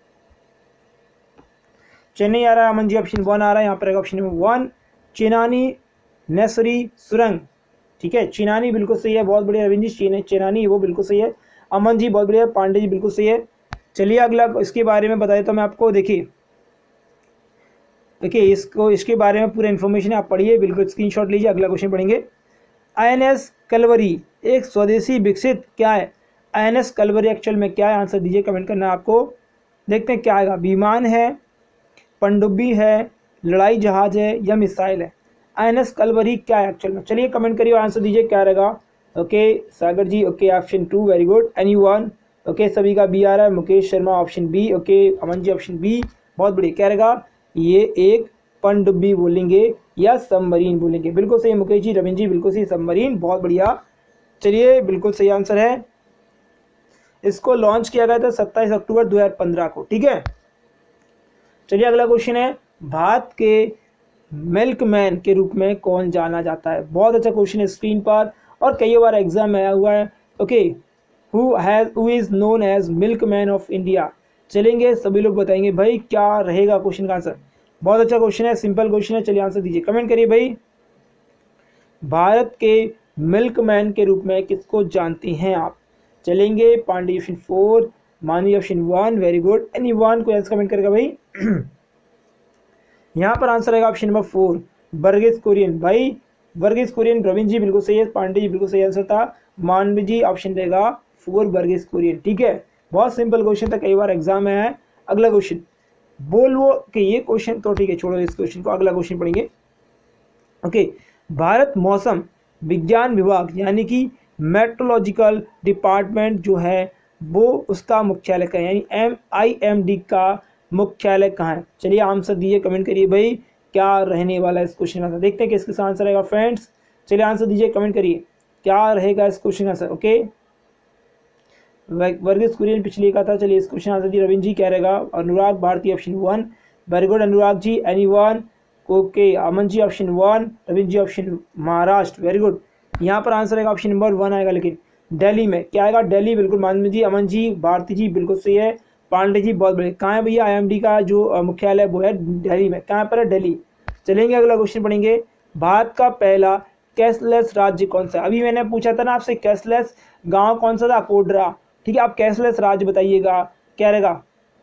चेन्नई आ रहा है, अमन जी ऑप्शन वन आ रहा है, यहाँ पर option number one Chenani Nashri सुरंग, ठीक है। चेनानी बिल्कुल सही है, बहुत बढ़िया। रविंद्र जी चेनानी वो बिल्कुल सही है। अमन जी बहुत बढ़िया, पांडे जी बिल्कुल सही है। चलिए अगला इसके बारे में बता देता हूँ मैं आपको। देखिए देखिए इसको इसके बारे में पूरा इन्फॉर्मेशन आप पढ़िए, बिल्कुल स्क्रीनशॉट लीजिए। अगला क्वेश्चन पढ़ेंगे। आईएनएस कलवरी एक स्वदेशी विकसित क्या है? आईएनएस कलवरी एक्चुअल में क्या है? आंसर दीजिए, कमेंट करना आपको। देखते हैं क्या आएगा। विमान है, पनडुब्बी है, लड़ाई जहाज है, या मिसाइल है? आईएनएस कलवरी क्या है एक्चुअल में? चलिए कमेंट करिए, आंसर दीजिए क्या रहेगा। Okay Sagar ji, okay option two, very good. Any one? Okay सभी का बी आ रहा है। Mukesh Sharma option B, okay Aman ji option B, बहुत बढ़िया। क्या रहेगा? ये एक पनडुब्बी बोलेंगे या सबमरीन बोलेंगे? बिल्कुल सही मुकेश जी, रविंद्र जी बिल्कुल सही, सबमरीन, बहुत बढ़िया। चलिए बिल्कुल सही आंसर है। इसको लॉन्च किया गया था सत्ताईस अक्टूबर दो हज़ार पंद्रह को, ठीक है। चलिए अगला क्वेश्चन है। भारत के मिल्कमैन के रूप में कौन जाना जाता है? बहुत अच्छा क्वेश्चन है स्क्रीन पर, और कई बार एग्जाम में आया हुआ है। Okay who has who is known as milkman of India? चलेंगे सभी लोग बताएंगे भाई क्या रहेगा क्वेश्चन का आंसर। बहुत अच्छा क्वेश्चन है, सिंपल क्वेश्चन है। चलिए आंसर दीजिए, कमेंट करिए भाई। भारत के मिल्कमैन के रूप में किसको जानते हैं आप? चलेंगे Pandey option four, Manvi option one, very good. Any one को आंसर कमेंट करेगा भाई। यहाँ पर आंसर आएगा option number four, Verghese Kurien. भाई वर्गीस कुरियन, रविंद्र जी बिल्कुल सही है, पांडे जी बिल्कुल सही आंसर था। मानवी जी ऑप्शन रहेगा फोर, वर्गीस कुरियन, ठीक है। बहुत सिंपल क्वेश्चन था, कई बार एग्जाम में है। अगला क्वेश्चन बोल्वो के, ये क्वेश्चन तो ठीक है, छोड़ो इस क्वेश्चन को, अगला क्वेश्चन पढ़ेंगे। ओके भारत मौसम विज्ञान विभाग यानी कि मेट्रोलॉजिकल डिपार्टमेंट जो है वो उसका मुख्यालय कहाँ है? यानी एम आई एम डी का मुख्यालय कहाँ है? चलिए आंसर दीजिए, कमेंट करिए भाई क्या रहने वाला है इस क्वेश्चन का आंसर। देखते हैं किसके आंसर रहेगा फ्रेंड्स। चलिए आंसर दीजिए, कमेंट करिए क्या रहेगा इस क्वेश्चन का आंसर। ओके वर्गीस कुरियन पिछले का था। चलिए इस क्वेश्चन आंसर दी रविंद्र जी, क्या रहेगा? Anurag Bharti option one. Very good Anurag ji. Any one? Okay Aman ji option one, Ravindra ji option Maharashtra, very good. यहाँ पर आंसर आएगा ऑप्शन नंबर वन आएगा, लेकिन दिल्ली में क्या आएगा? दिल्ली, बिल्कुल मानवी जी, अमन जी, भारती जी बिल्कुल सही है। पांडे जी बहुत बड़े, कहाँ है भैया? आईएमडी का जो अ, मुख्यालय वो है दिल्ली में। कहाँ पर है? दिल्ली। चलेंगे अगला क्वेश्चन पढ़ेंगे। भारत का पहला कैशलेस राज्य कौन सा? अभी मैंने पूछा था ना आपसे, कैशलेस गांव कौन सा था? कोडरा। ठीक है, आप कैशलेस राज्य बताइएगा, क्या रहेगा?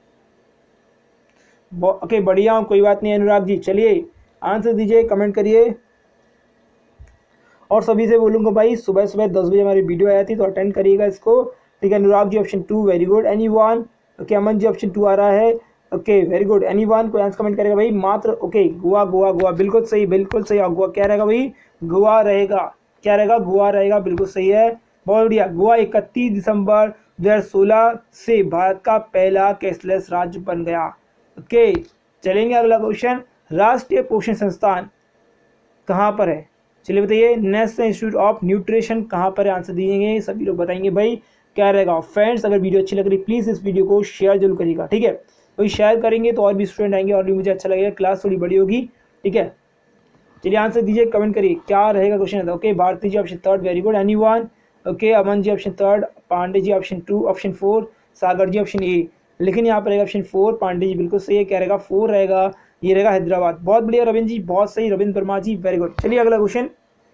ओके बढ़िया हूँ, कोई बात नहीं अनुराग जी। चलिए आंसर दीजिए, कमेंट करिए। और सभी से बोलूँगा भाई, सुबह सुबह दस बजे हमारी वीडियो आई थी तो अटेंड करिएगा इसको। ठीक है, Anurag ji option two, very good. Any one? Okay Aman ji option two आ रहा है। Okay very good. Any one? कोई आंसर कमेंट करेगा भाई? मात्र ओके गोवा, गोवा गोवा बिल्कुल सही, बिल्कुल सही। गोवा क्या रहेगा भाई? गोवा रहेगा। क्या रहेगा? गोवा रहेगा, बिल्कुल सही है, बहुत बढ़िया। गोवा इकतीस दिसंबर दो हज़ार सोलह से भारत का पहला कैशलेस राज्य बन गया। ओके चलेंगे अगला क्वेश्चन। राष्ट्रीय पोषण संस्थान कहाँ पर है? चलिए बताइए। नेशनल इंस्टीट्यूट ऑफ न्यूट्रिशन कहाँ पर है? आंसर दीजिएंगे, सभी लोग बताएंगे भाई क्या रहेगा। फ्रेंड्स अगर वीडियो अच्छी लग रही प्लीज़ इस वीडियो को शेयर जरूर करिएगा, ठीक है? तो शेयर करेंगे तो और भी स्टूडेंट आएंगे और भी मुझे अच्छा लगेगा, क्लास थोड़ी बड़ी होगी, ठीक है? चलिए आंसर दीजिए, कमेंट करिए क्या रहेगा question. Okay Bharti ji option third, very good. Any one? Okay Aman ji option third, Pandey ji option two, option four, Sagar ji option A. लेकिन यहाँ पर रहेगा ऑप्शन फोर, पांडे जी बिल्कुल सही है, क्या रहेगा? फोर रहेगा, ये रहेगा हैदराबाद। बहुत बढ़िया रविंद्र जी, बहुत सही, रविंद्र वर्मा जी वेरी गुड। चलिए अगला क्वेश्चन।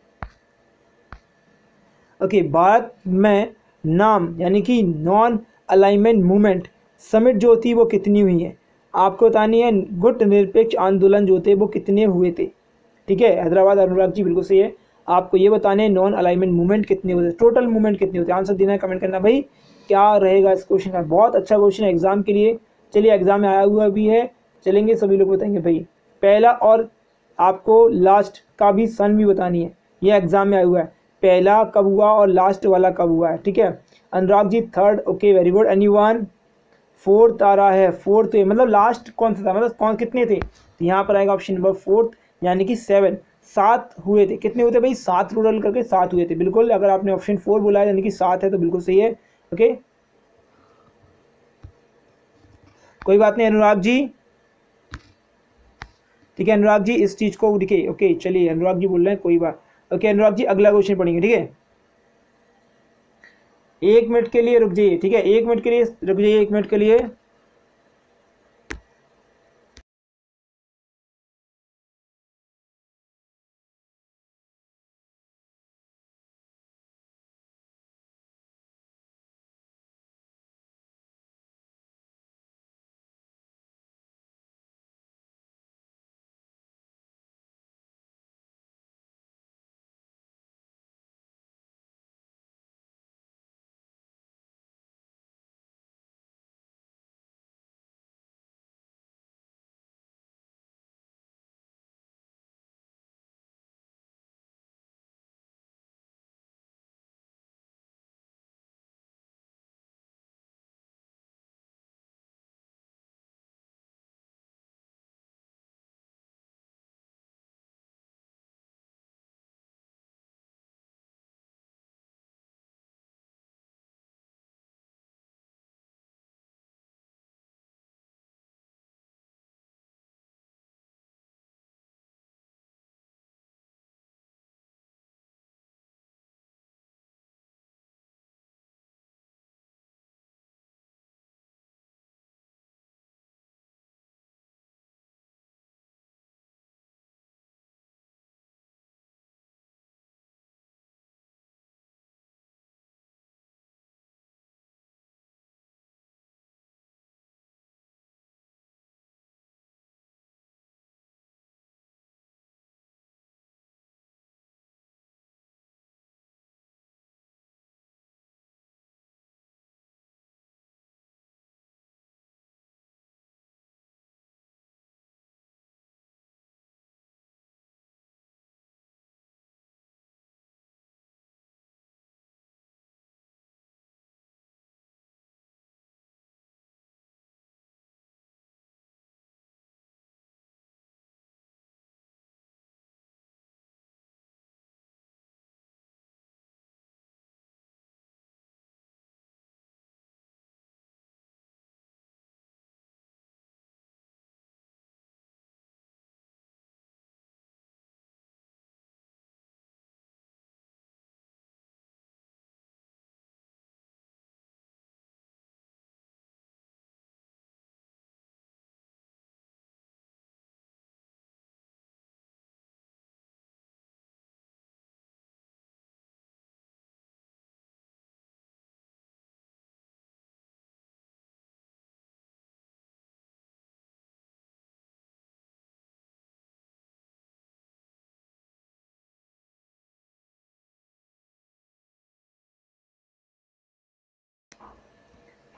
ओके भारत में नाम यानी कि नॉन अलाइनमेंट मूवमेंट समिट जो थी वो कितनी हुई है? आपको बतानी है। गुट निरपेक्ष आंदोलन जो थे वो कितने हुए थे? ठीक है, हैदराबाद अनुराग जी बिल्कुल सही है। आपको ये बताने हैं नॉन अलाइनमेंट मूवमेंट कितने होते हैं, टोटल मूवमेंट कितने होते हैं? आंसर देना है, कमेंट करना भाई क्या रहेगा इस क्वेश्चन का। बहुत अच्छा क्वेश्चन है एग्जाम के लिए। चलिए एग्जाम में आया हुआ भी है, चलेंगे सभी लोग बताएंगे भाई। पहला और आपको लास्ट का भी सन भी बतानी है, ये एग्जाम में आया हुआ है। पहला कब हुआ और लास्ट वाला कब हुआ है, ठीक है? Anurag ji third, okay very good. Any one? Fourth आ रहा है, फोर्थ मतलब लास्ट कौन सा था, मतलब कौन कितने थे? तो यहाँ पर आएगा ऑप्शन नंबर फोर्थ, यानी कि सेवन, सात हुए थे। कितने हुए थे भाई? सात रूरल करके सात हुए थे, बिल्कुल। अगर आपने ऑप्शन फोर बोला है यानी कि सात है तो बिल्कुल सही है। ओके कोई बात नहीं अनुराग जी, ठीक है अनुराग जी, इस चीज को देखिए। ओके चलिए अनुराग जी बोल रहे हैं, कोई बात। ओके अनुराग जी अगला क्वेश्चन पढ़ेंगे, ठीक है? एक मिनट के लिए रुक जाइए, ठीक है? एक मिनट के लिए रुक जाइए, एक मिनट के लिए।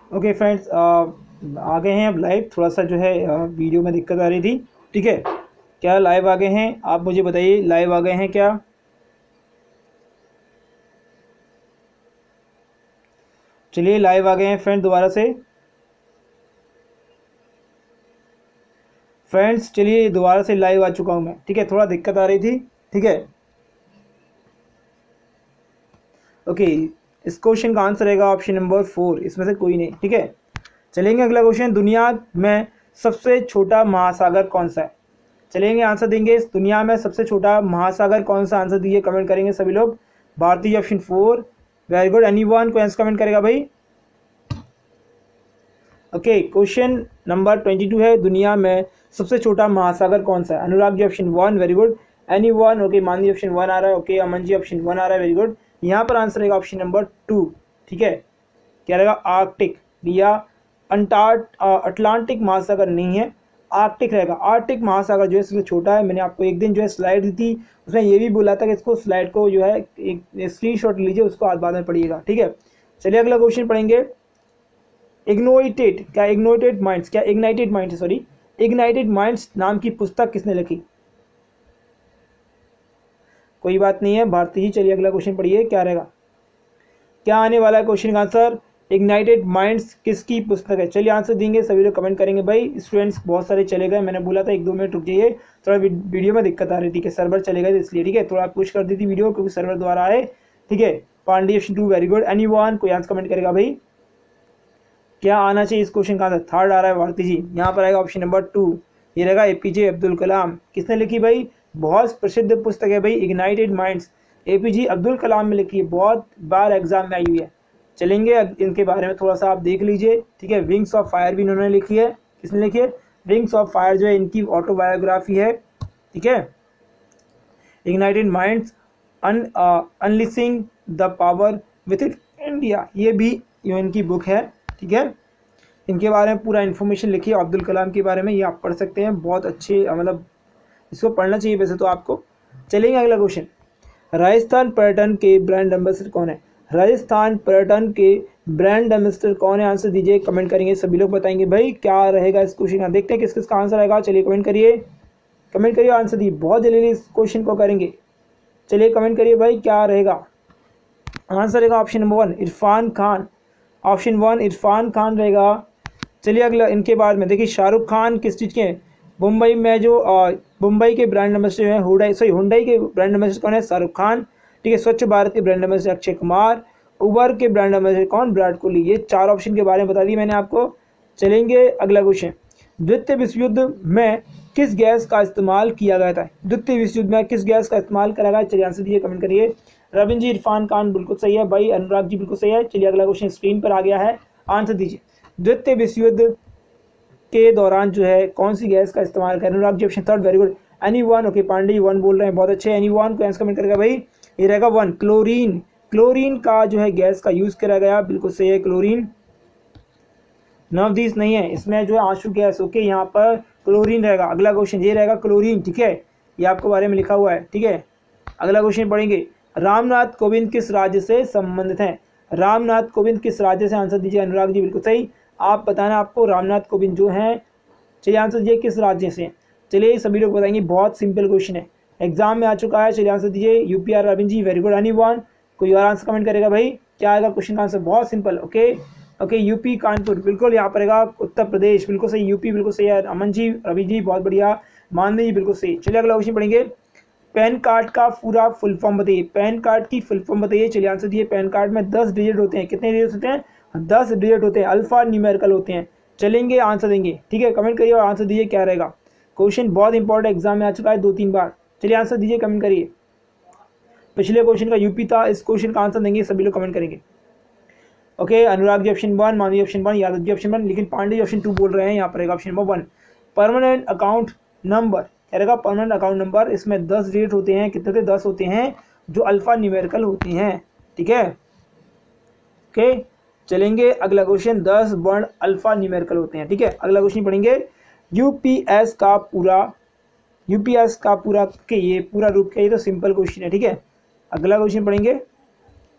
ओके फ्रेंड्स, आ गए हैं अब लाइव। थोड़ा सा जो है आ, वीडियो में दिक्कत आ रही थी, ठीक है। क्या लाइव आ गए हैं? आप मुझे बताइए, लाइव आ गए हैं क्या? चलिए लाइव आ गए हैं फ्रेंड दोबारा से। फ्रेंड्स चलिए दोबारा से लाइव आ चुका हूँ मैं, ठीक है। थोड़ा दिक्कत आ रही थी, ठीक है। ओके, इस क्वेश्चन का आंसर रहेगा ऑप्शन नंबर फोर, इसमें से कोई नहीं, ठीक है। चलेंगे अगला क्वेश्चन, दुनिया में सबसे छोटा महासागर कौन सा है? चलेंगे आंसर देंगे, इस दुनिया में सबसे छोटा महासागर कौन सा, आंसर दीजिए, कमेंट करेंगे सभी लोग। Bhartiya option four, very good. Any one को आंसर कमेंट करेगा भाई? Okay, question number twenty two है, दुनिया में सबसे छोटा महासागर कौन सा है? Anurag ji option one, very good. Any one, okay. Manvi option one आ रहा है, okay. Aman ji option one आ रहा है, वेरी गुड। यहाँ पर आंसर रहेगा ऑप्शन नंबर टू, ठीक है। क्या रहेगा? आर्कटिक या अंटार्ट अटलांटिक महासागर नहीं है, आर्कटिक रहेगा। आर्कटिक महासागर जो है सबसे छोटा है। मैंने आपको एक दिन जो है स्लाइड दी थी, उसमें ये भी बोला था कि इसको स्लाइड को जो है एक स्क्रीन शॉट लीजिए, उसको आज बाद में पढ़िएगा, ठीक है। चलिए अगला क्वेश्चन पढ़ेंगे। इग्नोइटेड, क्या इग्नोइटेड माइंड्स, क्या ignited minds sorry ignited minds नाम की पुस्तक किसने लिखी? कोई बात नहीं है, भारती जी। चलिए अगला क्वेश्चन पढ़िए, क्या रहेगा, क्या आने वाला है क्वेश्चन का आंसर? इग्नाइटेड माइंड्स किसकी पुस्तक है? चलिए आंसर देंगे, सभी लोग कमेंट करेंगे भाई। स्टूडेंट्स बहुत सारे चले गए, मैंने बोला था एक दो मिनट रुक जाइए, थोड़ा वीडियो में दिक्कत आ रही थी कि सर्वर चले गए इसलिए, ठीक है। थोड़ा पुश कर दी थी वीडियो क्योंकि सर्वर द्वारा आए, ठीक है। Pandey option two, very good. Any one, कोई आंसर कमेंट करेगा भाई? क्या आना चाहिए इस क्वेश्चन का आंसर? थर्ड आ रहा है भारती जी। यहाँ पर आएगा ऑप्शन नंबर टू, ये रहेगा एपीजे अब्दुल कलाम। किसने लिखी भाई? बहुत प्रसिद्ध पुस्तक है भाई, ignited minds, A P J Abdul Kalam में लिखी है, बहुत बार एग्जाम में आई हुई है। चलेंगे इनके बारे में थोड़ा सा आप देख लीजिए, ठीक है। विंग्स ऑफ फायर भी इन्होंने लिखी है। किसने लिखी है? विंग्स ऑफ फायर जो है इनकी ऑटोबायोग्राफी है, ठीक है। Ignited minds, unleashing the power within India, ये भी इनकी बुक है, ठीक है। इनके बारे में पूरा इन्फॉर्मेशन लिखी है अब्दुल कलाम के बारे में, ये आप पढ़ सकते हैं, बहुत अच्छे, मतलब इसको पढ़ना चाहिए वैसे तो आपको। चलेंगे अगला क्वेश्चन, राजस्थान पर्यटन के ब्रांड एम्बेसडर कौन है? राजस्थान पर्यटन के ब्रांड एम्बेसडर कौन है? आंसर दीजिए, कमेंट करेंगे, सभी लोग बताएंगे भाई क्या रहेगा इस क्वेश्चन का। देखते हैं किस किस का आंसर आएगा। चलिए कमेंट करिए, कमेंट करिए, आंसर दिए, बहुत जल्दी इस क्वेश्चन को करेंगे। चलिए कमेंट करिए भाई क्या रहेगा आंसर? रहेगा option number one, Irfan Khan. Option one Irfan Khan रहेगा। चलिए अगला, इनके बाद में देखिए, शाहरुख खान किस चीज़ के? मुंबई में जो मुंबई के ब्रांड एम्बेसडर हैं, हुंडई सॉरी हुंडई के ब्रांड एम्बेसडर कौन है? शाहरुख खान, ठीक है। स्वच्छ भारत के brand ambassador Akshay Kumar, Uber के ब्रांड एम्बेसडर कौन? विराट कोहली। ये चार ऑप्शन के बारे में बता दी मैंने आपको। चलेंगे अगला क्वेश्चन, द्वितीय विश्व युद्ध में किस गैस का इस्तेमाल किया गया था? द्वितीय विश्व युद्ध में किस गैस का इस्तेमाल करा गया? चलिए आंसर दीजिए, कमेंट करिए। रविंद्र जी, इरफान खान बिल्कुल सही है भाई, अनुराग जी बिल्कुल सही है। चलिए अगला क्वेश्चन स्क्रीन पर आ गया है, आंसर दीजिए। द्वितीय विश्व युद्ध के दौरान जो है कौन सी गैस का इस्तेमाल करें? Anurag ji option third, very good. Any one, okay. Pandey ji one बोल रहे हैं, बहुत अच्छे। एनी वन को आंसर कमेंट करेगा भाई? ये रहेगा वन, क्लोरीन। क्लोरीन का जो है गैस का यूज करा गया, बिल्कुल सही है, क्लोरीन। नवदीस नहीं है, इसमें जो है आंसू गैस, ओके। यहाँ पर क्लोरीन रहेगा। अगला क्वेश्चन ये रहेगा क्लोरीन, ठीक है, ये आपके बारे में लिखा हुआ है, ठीक है। अगला क्वेश्चन पढ़ेंगे, रामनाथ कोविंद किस राज्य से संबंधित हैं? रामनाथ कोविंद किस राज्य से? आंसर दीजिए, अनुराग जी बिल्कुल सही। आप बताना आपको रामनाथ कोविंद जो हैं, चलिए आंसर दीजिए किस राज्य से? चलिए सभी लोग बताएंगे, बहुत सिंपल क्वेश्चन है, एग्जाम में आ चुका है। चलिए आंसर दीजिए, यूपी आर Ravindra ji, very good. Any one, कोई और आंसर कमेंट करेगा भाई? क्या आएगा क्वेश्चन का आंसर? बहुत simple, okay okay UP Kanpur, बिल्कुल यहाँ पर रहेगा उत्तर प्रदेश, बिल्कुल सही। यूपी बिल्कुल सही है, अमन जी, रवि जी बहुत बढ़िया, मानवी जी बिल्कुल सही। चलिए अगला क्वेश्चन पढ़ेंगे, पैन कार्ड का पूरा फुल फॉर्म बताइए। पैन कार्ड की फुल फॉर्म बताइए। चलिए आंसर दिए, पैन कार्ड में दस डिजिट होते हैं। कितने डिजिट होते हैं? दस डिजिट होते हैं, अल्फा न्यूमेरिकल होते हैं। चलेंगे आंसर देंगे, ठीक है, कमेंट करिए और आंसर दीजिए क्या रहेगा। क्वेश्चन बहुत इंपॉर्टेंट, एग्जाम में आ चुका है दो तीन बार। चलिए आंसर दीजिए, कमेंट करिए। पिछले क्वेश्चन का यूपी था, इस क्वेश्चन का आंसर देंगे, सभी लोग कमेंट करेंगे। Okay, Anurag ji option one, Manvi option one, Yadav ji option one, लेकिन पांडे जी ऑप्शन टू बोल रहे हैं। यहाँ पर option number one, permanent account number, क्या रहेगा? परमानेंट अकाउंट नंबर, इसमें दस डिजिट होते हैं। कितने होते? दस होते हैं, जो अल्फा न्यूमेरिकल होते हैं, ठीक है। ओके, चलेंगे अगला क्वेश्चन, दस वर्ण अल्फा न्यूमेरिकल होते हैं, ठीक है। अगला क्वेश्चन पढ़ेंगे, यूपीएस का पूरा यूपीएस का पूरा के ये पूरा रूप क्या? ये तो सिंपल क्वेश्चन है, ठीक है। अगला क्वेश्चन पढ़ेंगे,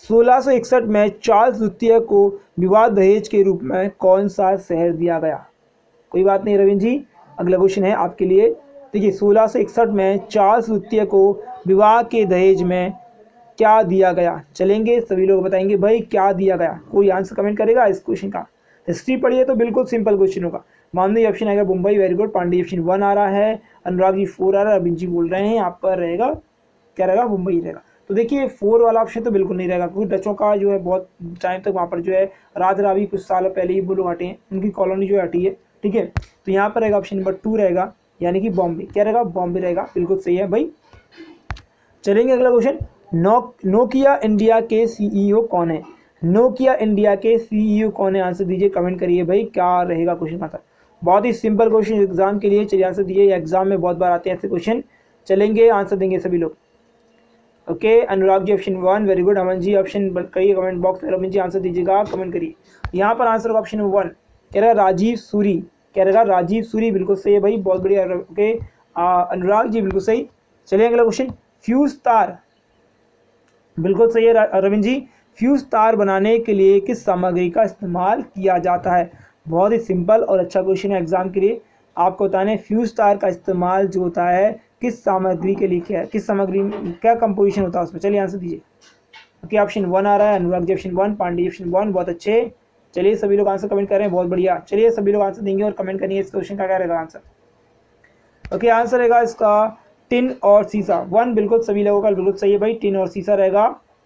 सोलह सौ इकसठ में चार्ल्स द्वितीय को विवाह दहेज के रूप में कौन सा शहर दिया गया? कोई बात नहीं रविंद्र जी, अगला क्वेश्चन है आपके लिए। देखिए सोलह सौ इकसठ में चार्ल्स द्वितीय को विवाह के दहेज में क्या दिया गया? चलेंगे सभी लोग बताएंगे भाई क्या दिया गया। कोई आंसर कमेंट करेगा इस क्वेश्चन का? हिस्ट्री पढ़िए तो बिल्कुल सिंपल क्वेश्चन होगा। मानवीय ऑप्शन आएगा Mumbai, very good. Pandey option one आ रहा है, अनुराग जी फोर आ रहा है, अरविंद जी बोल रहे हैं यहाँ पर रहेगा क्या रहेगा, मुंबई रहेगा। तो देखिए फोर वाला ऑप्शन तो बिल्कुल नहीं रहेगा, क्योंकि डचों का जो है बहुत टाइम तक वहाँ पर जो है राज रावी कुछ साल पहले ही वो लोग हटे हैं, उनकी कॉलोनी जो है हटी है, ठीक है। तो यहाँ पर रहेगा ऑप्शन नंबर टू रहेगा, यानी कि बॉम्बे। क्या रहेगा? बॉम्बे रहेगा, बिल्कुल सही है भाई। चलेंगे अगला क्वेश्चन। नो नोकिया इंडिया के सीईओ कौन है? नोकिया इंडिया के सीईओ कौन है? आंसर दीजिए, कमेंट करिए भाई क्या रहेगा क्वेश्चन का आंसर। बहुत ही सिंपल क्वेश्चन एग्जाम के लिए, चलिए आंसर दीजिए। एग्जाम में बहुत बार आते हैं ऐसे क्वेश्चन। चलेंगे आंसर देंगे सभी लोग। Okay Anurag ji option one, very good. Aman ji option करिए कमेंट बॉक्स में, रविंद्र जी आंसर दीजिएगा, कमेंट करिए। यहाँ पर आंसर ऑप्शन नंबर वन कह रहा है राजीव सूरी। क्या रहेगा? राजीव सूरी, बिल्कुल सही है भाई, बहुत बढ़िया। ओके अनुराग जी बिल्कुल सही। चलिए अगला क्वेश्चन। फ्यूज तार, बिल्कुल सही है रविंद्र जी। फ्यूज तार बनाने के लिए किस सामग्री का इस्तेमाल किया जाता है? बहुत ही सिंपल और अच्छा क्वेश्चन है एग्जाम के लिए। आपको बताने फ्यूज तार का इस्तेमाल जो होता है किस सामग्री के लिए किया है, किस सामग्री क्या कंपोजिशन होता है उसमें? चलिए आंसर दीजिए। ओके ऑप्शन वन आ रहा है, Anurag ji option one, Pandey option one, बहुत अच्छे। चलिए सभी लोग आंसर कमेंट कर रहे हैं, बहुत बढ़िया। चलिए सभी लोग आंसर देंगे और कमेंट करेंगे इस क्वेश्चन का क्या रहेगा आंसर। ओके आंसर रहेगा इसका टिन और सीसा। वन बिल्कुल सभी लोगों का बिल्कुल सही है भाई, टिन और सीसा रहेगा।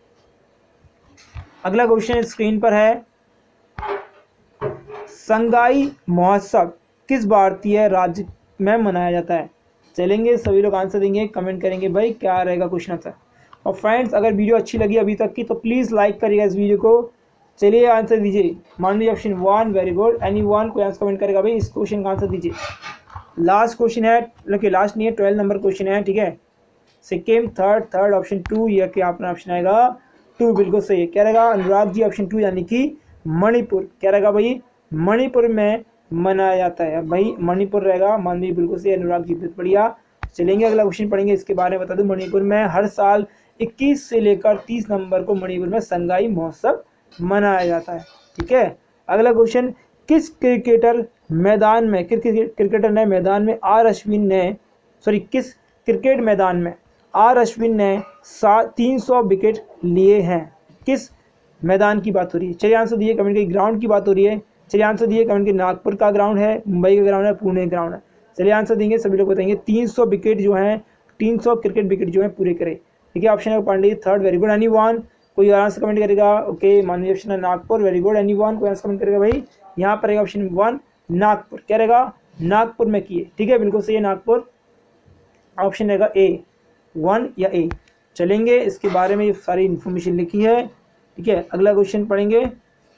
अगला क्वेश्चन स्क्रीन पर है, संगाई महोत्सव किस भारतीय राज्य में मनाया जाता है? चलेंगे सभी लोग आंसर देंगे, कमेंट करेंगे भाई क्या रहेगा क्वेश्चन आंसर। और फ्रेंड्स अगर वीडियो अच्छी लगी अभी तक की तो प्लीज़ लाइक करिएगा इस वीडियो को। चलिए आंसर दीजिए। Manvi option one, very good. Any one कोई आंसर कमेंट करेगा भाई इस क्वेश्चन का आंसर दीजिए। लास्ट क्वेश्चन है, लेकिन लास्ट नहीं है, ट्वेल्व नंबर क्वेश्चन है, ठीक है। Sikkim third, third option two, यह क्या अपना ऑप्शन आएगा टू, बिल्कुल सही है। क्या रहेगा अनुराग जी ऑप्शन टू, यानी कि मणिपुर। क्या रहेगा भाई? मणिपुर में मनाया जाता है भाई, मणिपुर रहेगा। मानवीय बिल्कुल सही, अनुराग जी बहुत बढ़िया। चलेंगे अगला क्वेश्चन पढ़ेंगे, इसके बारे में बता दूं। मणिपुर में हर साल इक्कीस से लेकर तीस नवंबर को मणिपुर में संगाई महोत्सव मनाया जाता है, ठीक है। अगला क्वेश्चन, किस क्रिकेटर मैदान में क्रिकेट क्रिकेटर ने मैदान में आर अश्विन ने सॉरी किस क्रिकेट मैदान में आर अश्विन ने सात तीन सौ विकेट लिए हैं? किस मैदान की बात हो रही है? चलिए आंसर दिए, कमेंट के ग्राउंड की बात हो रही है। चलिए आंसर दिए, कमेंट के नागपुर का ग्राउंड है, मुंबई का ग्राउंड है, पुणे ग्राउंड है। चलिए आंसर देंगे, सभी लोग बताएंगे। तीन सौ विकेट जो हैं, तीन सौ क्रिकेट विकेट जो है पूरे करे, ठीक है। ऑप्शन है Pandey third, very good. Any one कोई आंसर कमेंट करेगा? ओके मानवीय ऑप्शन है Nagpur, very good. Any one कोई आंसर कमेंट करेगा भाई? यहाँ पर ऑप्शन वन नागपुर। क्या रहेगा? नागपुर में किए, ठीक है, बिल्कुल सही है नागपुर। ऑप्शन रहेगा ए, वन या ए। चलेंगे इसके बारे में ये सारी इन्फॉर्मेशन लिखी है, ठीक है। अगला क्वेश्चन पढ़ेंगे,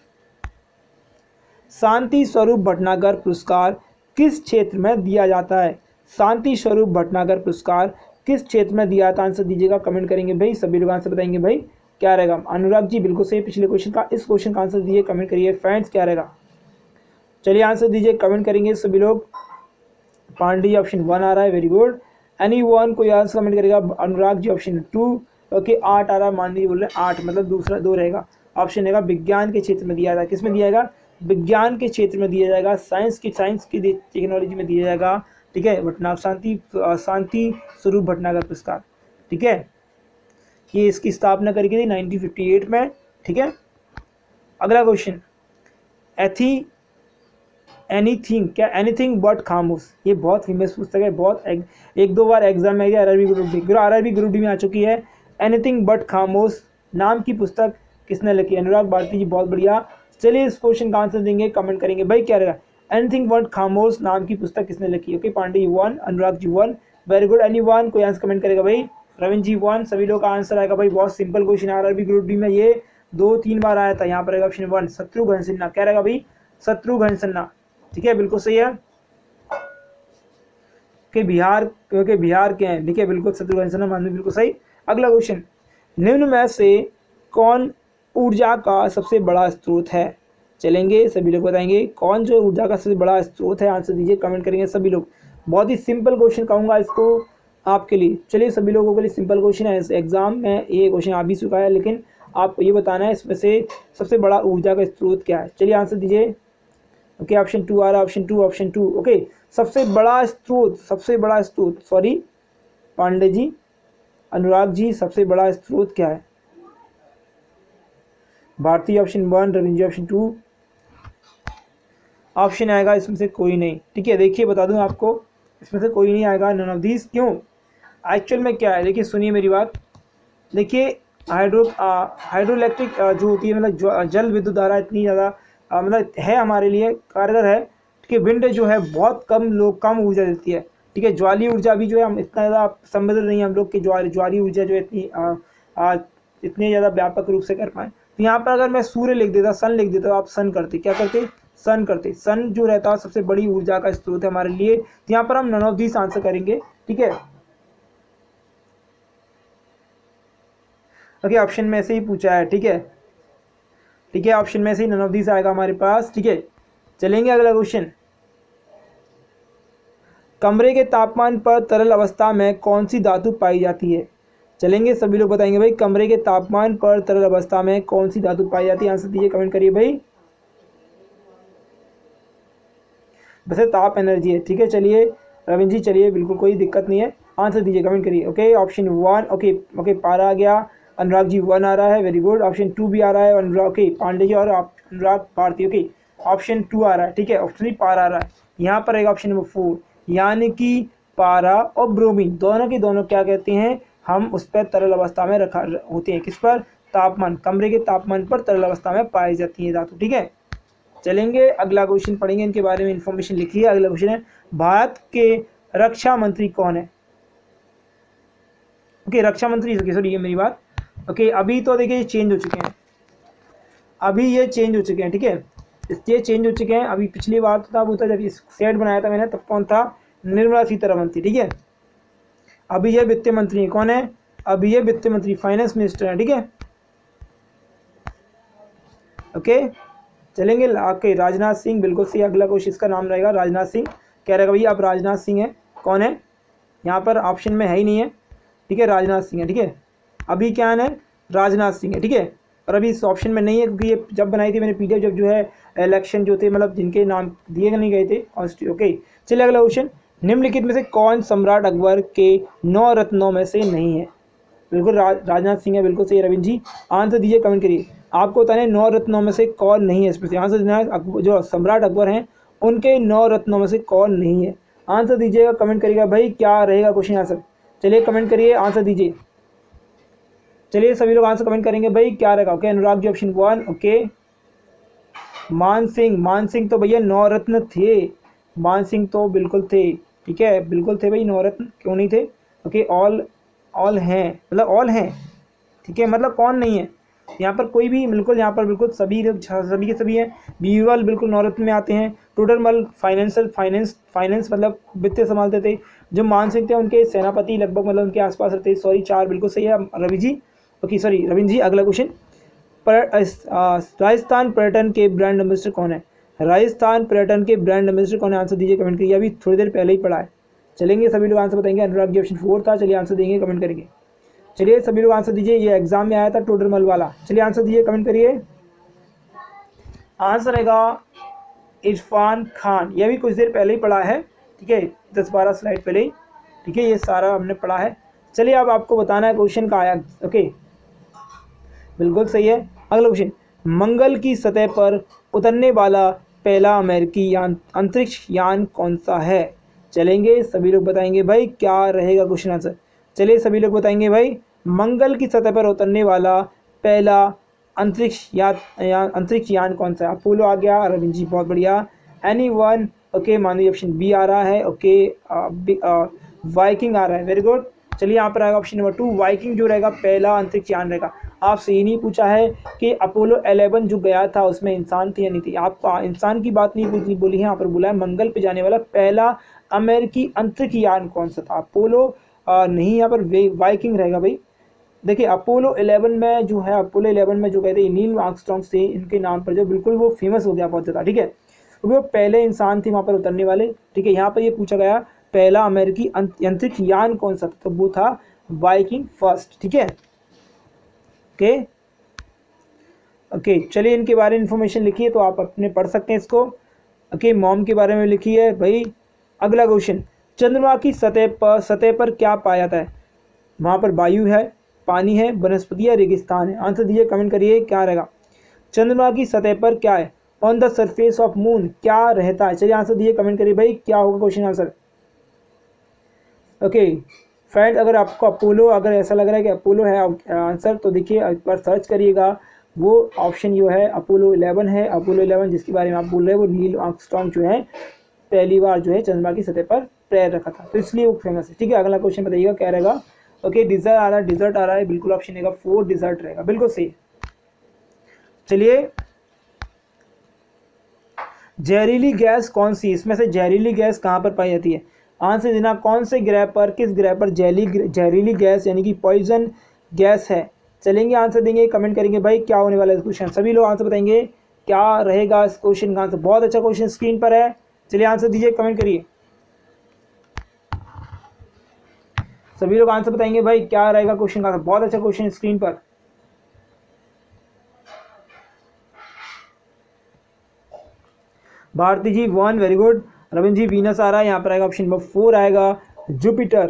शांति स्वरूप भटनागर पुरस्कार किस क्षेत्र में दिया जाता है? शांति स्वरूप भटनागर पुरस्कार किस क्षेत्र में दिया जाता है? आंसर दीजिएगा, कमेंट करेंगे भाई, सभी लोग आंसर बताएंगे भाई क्या रहेगा। अनुराग जी बिल्कुल सही पिछले क्वेश्चन का, इस क्वेश्चन का आंसर दीजिए, कमेंट करिए फ्रेंड्स क्या रहेगा। चलिए आंसर दीजिए, कमेंट करेंगे सभी लोग। पांडे ऑप्शन वन आ रहा है, वेरी गुड। एनी वन कोई आंसर कमेंट करेगा? Anurag ji option two, okay. आठ आ रहा है, मानवीय बोल रहे हैं आठ, मतलब दूसरा दो रहेगा। ऑप्शन रहेगा विज्ञान के क्षेत्र में दिया जाएगा। किस में दिया जाएगा? विज्ञान के क्षेत्र में दिया जाएगा, साइंस की साइंस की टेक्नोलॉजी में दिया जाएगा, ठीक है। भटनागर शांति शांति स्वरूप भटनागर पुरस्कार, ठीक है। ये इसकी स्थापना करी गई थी नाइनटीन फिफ्टी एट में, ठीक है। अगला क्वेश्चन, एथी एनीथिंग क्या एनीथिंग बट खामोश, ये बहुत फेमस पुस्तक है, बहुत एक, एक दो बार एग्जाम में R R B group D R R B group D में आ चुकी है। एनीथिंग बट खामोश नाम की पुस्तक किसने लिखी? अनुराग भारती जी, बहुत बढ़िया। चलिए इस क्वेश्चन का आंसर देंगे, कमेंट करेंगे भाई क्या रहेगा। एनीथिंग बट खामोश नाम की पुस्तक किसने लिखी? Okay Pandey one, Anurag ji one, very good. Any one कोई आंसर कमेंट करेगा भाई? रविंद्र जी वन, सभी लोग का आंसर आएगा भाई। बहुत simple question R R B group D में ये दो तीन बार आया था। यहाँ पर ऑप्शन वन शत्रुघ्न सिन्हा। क्या रहेगा भाई? शत्रुघ्न सिन्हा, ठीक है, बिल्कुल सही है। के बिहार क्योंकि बिहार के हैं, ठीक है, बिल्कुल शत्रुघ्न सिन्हा, मानवीय बिल्कुल सही। अगला क्वेश्चन, निम्न में से कौन ऊर्जा का सबसे बड़ा स्रोत है? चलेंगे सभी लोग बताएंगे कौन जो ऊर्जा का सबसे बड़ा स्रोत है, आंसर दीजिए, कमेंट करेंगे सभी लोग। बहुत ही सिंपल क्वेश्चन कहूँगा इसको आपके लिए। चलिए सभी लोगों के लिए सिंपल क्वेश्चन है, एग्जाम में ये क्वेश्चन आ भी चुका है, लेकिन आप ये बताना है इसमें से सबसे बड़ा ऊर्जा का स्रोत क्या है। चलिए आंसर दीजिए। ओके ऑप्शन टू आ रहा है, option two option two okay सबसे बड़ा स्रोत, सबसे बड़ा स्रोत सॉरी पांडे जी, अनुराग जी, सबसे बड़ा स्रोत क्या है? भारतीय option one, Ravindra option two, option आएगा इसमें से कोई नहीं। ठीक है देखिए बता दूं आपको, इसमें से कोई नहीं आएगा, नन ऑफ दीज। क्यों? एक्चुअल में क्या है, देखिए सुनिए मेरी बात। देखिए हाइड्रो हाइड्रो इलेक्ट्रिक जो होती है मतलब जल विद्युत धारा इतनी ज़्यादा मतलब है हमारे लिए कारगर है। ठीक है विंड जो है बहुत कम लोग कम ऊर्जा देती है। ठीक है ज्वाली ऊर्जा भी जो है हम इतना ज़्यादा समृद्ध नहीं है हम लोग की ज्वाली ज्वाली ऊर्जा जो है इतनी आ, आ, इतने ज़्यादा व्यापक रूप से कर पाए। तो यहाँ पर अगर मैं सूर्य लिख देता, सन लिख देता, तो आप सन करते, क्या करते? सन करते। सन जो रहता है सबसे बड़ी ऊर्जा का स्रोत है हमारे लिए। तो यहाँ पर हम नन ऑफ दिस आंसर करेंगे। ठीक है ओके ऑप्शन में से ही पूछा है। ठीक है ठीक है ऑप्शन में से ही नन ऑफ दिस आएगा हमारे पास। ठीक है चलेंगे अगला क्वेश्चन। कमरे के तापमान पर तरल अवस्था में कौन सी धातु पाई जाती है? चलेंगे सभी लोग बताएंगे भाई, कमरे के तापमान पर तरल अवस्था में कौन सी धातु पाई जाती है? आंसर दीजिए, कमेंट करिए भाई। वैसे ताप एनर्जी है। ठीक है चलिए रविंद्र जी, चलिए बिल्कुल कोई दिक्कत नहीं है, आंसर दीजिए, कमेंट करिए। Okay option one, okay okay पारा आ गया, अनुराग जी वन आ रहा है, वेरी गुड। ऑप्शन टू भी आ रहा है अनुराग, ओके पांडे जी और Anurag Bharti, okay option two आ रहा है। ठीक है ऑप्शन पारा आ रहा है। यहाँ पर एक ऑप्शन नंबर फोर, यानी कि पारा और ब्रोमीन दोनों के दोनों क्या कहते हैं, हम उस पर तरल अवस्था में रखा होते हैं। किस पर? तापमान, कमरे के तापमान पर तरल अवस्था में पाई जाती है धातु। ठीक है चलेंगे अगला क्वेश्चन पढ़ेंगे, इनके बारे में इंफॉर्मेशन लिखिए। अगला क्वेश्चन है, भारत के रक्षा मंत्री कौन है? ओके रक्षा मंत्री, सॉरी ये मेरी बात। ओके अभी तो देखिए ये चेंज हो चुके हैं, अभी ये चेंज हो चुके हैं। ठीक है ये चेंज हो चुके हैं। अभी पिछली बार तो था वो था जब सेट बनाया था मैंने, तब कौन था? निर्मला सीतारमण थी। ठीक है अभी ये वित्त मंत्री है। कौन है? अभी ये वित्त मंत्री, फाइनेंस मिनिस्टर है। ठीक है ओके चलेंगे आके राजनाथ सिंह, बिल्कुल सही। अगला क्वेश्चन इसका नाम रहेगा राजनाथ सिंह। कह रहेगा भैया आप राजनाथ सिंह हैं, कौन है? यहाँ पर ऑप्शन में है ही नहीं है। ठीक है राजनाथ सिंह है। ठीक है अभी क्या है? राजनाथ सिंह है। ठीक है और अभी इस ऑप्शन में नहीं है क्योंकि ये जब बनाई थी मैंने पीडीएफ, जब जो है इलेक्शन जो थे मतलब जिनके नाम दिए नहीं गए थे। ओके चलिए अगला क्वेश्चन, निम्नलिखित में से कौन सम्राट अकबर के नौ रत्नों में से नहीं है? बिल्कुल राज राजनाथ सिंह है, बिल्कुल सही रविंद्र जी, आंसर दीजिए, कमेंट करिए। आपको बताने नौ रत्नों में से कौन नहीं है इसमें से, आंसर देना है। जो सम्राट अकबर हैं उनके नौ रत्नों में से कौन नहीं है? आंसर दीजिएगा, कमेंट करिएगा भाई, क्या रहेगा क्वेश्चन आंसर। चलिए कमेंट करिए, आंसर दीजिए। चलिए सभी लोग आंसर कमेंट करेंगे भाई क्या रहेगा। Okay Anurag ji option one, okay Maan Singh, मान सिंह तो भैया नौ रत्न थे, मान सिंह तो बिल्कुल थे। ठीक है बिल्कुल थे भाई, नौ रत्न क्यों नहीं थे? ओके ऑल ऑल हैं, मतलब ऑल हैं। ठीक है मतलब कौन नहीं है यहाँ पर? कोई भी, बिल्कुल यहाँ पर बिल्कुल सभी सभी के सभी हैं। बीरबल बिल्कुल नौरत्न में आते हैं। टोडरमल फाइनेंशियल फाइनेंस फाइनेंस मतलब वित्तीय संभालते थे। जो मान सिंह थे उनके सेनापति लगभग मतलब उनके आसपास रहते। सॉरी चार बिल्कुल सही है रवि जी, ओके सॉरी रविंद्र जी। अगला क्वेश्चन, राजस्थान पर्यटन के ब्रांड एम्बेसडर कौन है? राजस्थान पर्यटन के ब्रांड एम्बेसडर कौन है? आंसर दीजिए, कमेंट करिए। अभी थोड़ी देर पहले ही पढ़ा है। चलेंगे सभी लोग आंसर बताएंगे। अनुराग जी ऑप्शन फोर था, चलिए आंसर देंगे, कमेंट करेंगे। चलिए सभी लोग आंसर दीजिए, ये एग्जाम में आया था टोडरमल वाला। चलिए आंसर दीजिए, कमेंट करिए। आंसर रहेगा इरफान खान, यह भी कुछ देर पहले ही पढ़ा है। ठीक है दस बारह स्लाइड पहले ही। ठीक है ये सारा हमने पढ़ा है। चलिए अब आपको बताना है क्वेश्चन का आया। ओके बिल्कुल सही है। अगला क्वेश्चन, मंगल की सतह पर उतरने वाला पहला अमेरिकी यान अंतरिक्ष यान कौन सा है? चलेंगे सभी लोग बताएंगे भाई क्या रहेगा क्वेश्चन आंसर। चलिए सभी लोग बताएंगे भाई, मंगल की सतह पर उतरने वाला पहला अंतरिक्ष या, या अंतरिक्ष यान कौन सा है? अपोलो आ गया, रविंद्र जी बहुत बढ़िया। एनी वन, ओके मानवीय ऑप्शन बी आ रहा है। ओके वाइकिंग आ रहा है, वेरी गुड। चलिए यहाँ पर आएगा ऑप्शन नंबर टू, वाइकिंग जो रहेगा पहला अंतरिक्ष यान रहेगा। आपसे ये नहीं पूछा है कि अपोलो इलेवन जो गया था उसमें इंसान थी या नहीं थी, आप इंसान की बात नहीं पूछी बोली है, यहाँ पर बोला है मंगल पे जाने वाला पहला अमेरिकी अंतरिक्ष यान कौन सा था। अपोलो आ, नहीं, यहाँ पर वाइकिंग रहेगा भाई। देखिए अपोलो इलेवन में जो है, अपोलो इलेवन में जो कहते हैं नील आर्मस्ट्रांग से इनके नाम पर जो बिल्कुल वो फेमस हो गया बहुत ज़्यादा। ठीक है क्योंकि वो पहले इंसान थे वहाँ पर उतरने वाले। ठीक है यहाँ पर ये पूछा गया पहला अमेरिकी अंतरिक्ष यान कौन सा था, तो वो था वाइकिंग फर्स्ट। ठीक है ओके ओके चलिए इनके बारे में इन्फॉर्मेशन लिखिए तो आप अपने पढ़ सकते हैं इसको। ओके मॉम के बारे में लिखी है भाई। अगला क्वेश्चन, चंद्रमा की सतह पर सतह पर क्या पाया जाता है? वहाँ पर वायु है, पानी है, वनस्पति या रेगिस्तान है। आंसर दीजिए, कमेंट करिए क्या रहेगा। चंद्रमा की सतह पर क्या है? On the surface of moon क्या रहता है? चलिए आंसर दीजिए, कमेंट करिए भाई क्या होगा क्वेश्चन आंसर। ओके फ्रेंड्स, अगर आपको अपोलो अगर ऐसा लग रहा है कि अपोलो है आंसर तो देखिए एक बार सर्च करिएगा। वो ऑप्शन जो है अपोलो इलेवन है। अपोलो इलेवन जिसके बारे में आप बोल रहे हैं वो नील आर्मस्ट्रांग जो है पहली बार जो है चंद्रमा की सतह पर पैर रखा था, तो इसलिए वो फेमस है। ठीक है, अगला क्वेश्चन बताइएगा क्या रहेगा। ओके डिजर्ट आ रहा है, डिजर्ट आ रहा है, बिल्कुल ऑप्शन रहेगा फोर डिजर्ट रहेगा, बिल्कुल सही। चलिए जहरीली गैस कौन सी, इसमें से जहरीली गैस कहाँ पर पाई जाती है? आंसर देना, कौन से ग्रह पर, किस ग्रह पर जहरीली जहरीली गैस यानी कि पॉइजन गैस है? चलेंगे आंसर देंगे, कमेंट करेंगे भाई क्या होने वाला है क्वेश्चन। सभी लोग आंसर बताएंगे क्या रहेगा इस क्वेश्चन का आंसर। बहुत अच्छा क्वेश्चन स्क्रीन पर है, चलिए आंसर दीजिए, कमेंट करिए। सभी लोग आंसर बताएंगे भाई क्या रहेगा क्वेश्चन का आंसर। बहुत अच्छा क्वेश्चन स्क्रीन पर। Bharti ji one, very good. Ravindra ji Venus आ रहा है, यहाँ पर आएगा ऑप्शन नंबर फोर आएगा जुपिटर।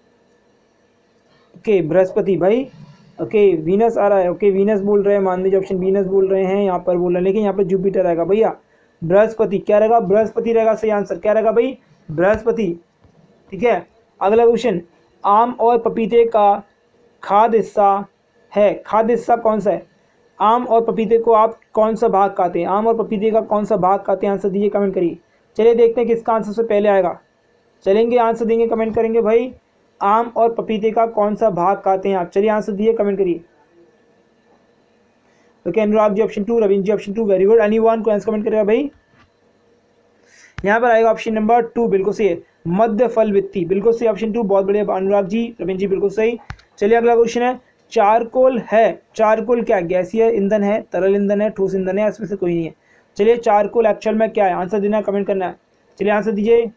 ओके बृहस्पति भाई। ओके वीनस आ रहा है, ओके वीनस बोल रहे हैं, मान लीजिए ऑप्शन वीनस बोल रहे हैं, यहाँ पर बोल रहे हैं, लेकिन यहाँ पर जुपिटर आएगा भैया। बृहस्पति क्या रहेगा? बृहस्पति रहेगा सही आंसर। क्या रहेगा भाई? बृहस्पति। ठीक है, अगला क्वेश्चन, आम और पपीते का खाद्य हिस्सा है, खाद्य हिस्सा कौन सा है? आम और पपीते को आप कौन सा भाग खाते हैं? आम और पपीते का कौन सा भाग खाते हैं? आंसर दीजिए, कमेंट करिए। चलिए देखते हैं किसका आंसर से पहले आएगा। चलेंगे आंसर देंगे, कमेंट करेंगे भाई आम और पपीते का कौन सा भाग खाते हैं आप। चलिए आंसर दिए, कमेंट करिए। Okay Anurag ji option two, Ravindra ji option two, very good. Any one को आंसर कमेंट करेगा भाई। यहाँ पर आएगा ऑप्शन नंबर टू, बिल्कुल सही है, मध्य फल वित्ती, बिल्कुल सही ऑप्शन टू, बहुत बढ़िया अनुराग जी, रविंद्र जी बिल्कुल सही। चलिए अगला क्वेश्चन है, चारकोल है, चारकोल क्या गैसीय ईंधन है, तरल ईंधन है, ठोस ईंधन है, इसमें से कोई नहीं है। चलिए चारकोल एक्चुअल में क्या है? आंसर देना, कमेंट करना है। चलिए आंसर दीजिए।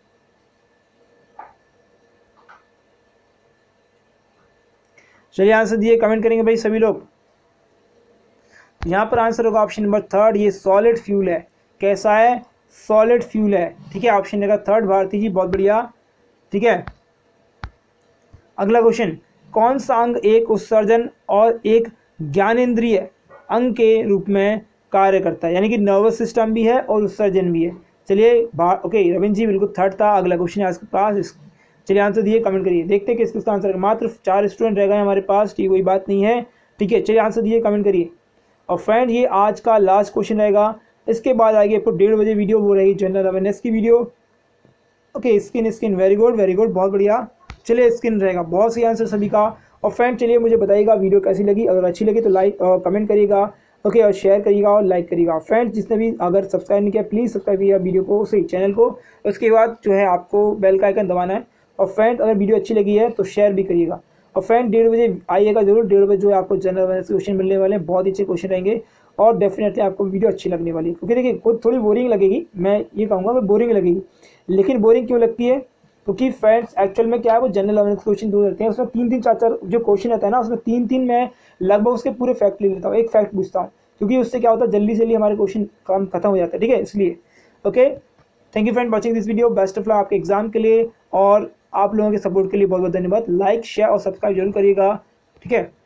चलिए आंसर दिए, कमेंट करेंगे भाई सभी लोग। यहाँ पर आंसर होगा ऑप्शन नंबर थर्ड, ये सॉलिड फ्यूल है। कैसा है? सॉलिड फ्यूल है। ठीक है, ऑप्शन रहेगा थर्ड, भारती जी बहुत बढ़िया। ठीक है, अगला क्वेश्चन, कौन सा अंग एक उत्सर्जन और एक ज्ञानेंद्रिय अंग के रूप में कार्य करता है? यानी कि नर्वस सिस्टम भी है और उत्सर्जन भी है। चलिए ओके रविंद्र जी बिल्कुल थर्ड था। अगला क्वेश्चन है आपके पास, चलिए आंसर दिए, कमेंट करिए। देखते हैं किस किसका आंसर है। मात्र चार स्टूडेंट रह गए हमारे पास, ठीक कोई बात नहीं है। ठीक है, चलिए आंसर दिए, कमेंट करिए। और फ्रेंड ये आज का लास्ट क्वेश्चन रहेगा, इसके बाद आगे आपको डेढ़ बजे वीडियो वो रहेगी जनरल अवेयरनेस की video. Okay skin skin very good very good, बहुत बढ़िया। चलिए स्किन रहेगा, बहुत सही आंसर सभी का। और फ्रेंड चलिए मुझे बताइएगा वीडियो कैसी लगी, अगर अच्छी लगी तो लाइक कमेंट करिएगा, ओके और शेयर करिएगा और लाइक करिएगा। फ्रेंड्स जिसने भी अगर सब्सक्राइब नहीं किया प्लीज़ सब्सक्राइब करिएगा वीडियो को, सही चैनल को। उसके बाद जो है आपको बेल का आइकन दबाना है। और फ्रेंड अगर वीडियो अच्छी लगी है तो शेयर भी करिएगा। और फ्रेंड डेढ़ बजे आइएगा जरूर, डेढ़ बजे जो है आपको जनरल अवेयरनेस क्वेश्चन मिलने वाले हैं, बहुत अच्छे क्वेश्चन रहेंगे और डेफिनेटली आपको वीडियो अच्छी लगने वाली है। क्योंकि देखिए खुद थोड़ी बोरिंग लगेगी, मैं ये कहूँगा कि बोरिंग लगेगी, लेकिन बोरिंग क्यों लगती है? क्योंकि फ्रेंड्स एक्चुअल में क्या है वो जनरल अवेयरनेस क्वेश्चन दो रहते हैं, उसमें तीन तीन चार चार जो क्वेश्चन रहता है ना, उसमें तीन तीन मैं लगभग उसके पूरे फैक्ट ले लेता हूँ, एक फैक्ट पूछता हूँ, क्योंकि उससे क्या होता है जल्दी से जल्दी हमारे क्वेश्चन काम खत्म हो जाता है। ठीक है, इसलिए okay thank you friend watching this video, best of luck आपके एग्जाम के लिए, और आप लोगों के सपोर्ट के लिए बहुत बहुत धन्यवाद। लाइक शेयर और सब्सक्राइब जरूर करिएगा। ठीक है।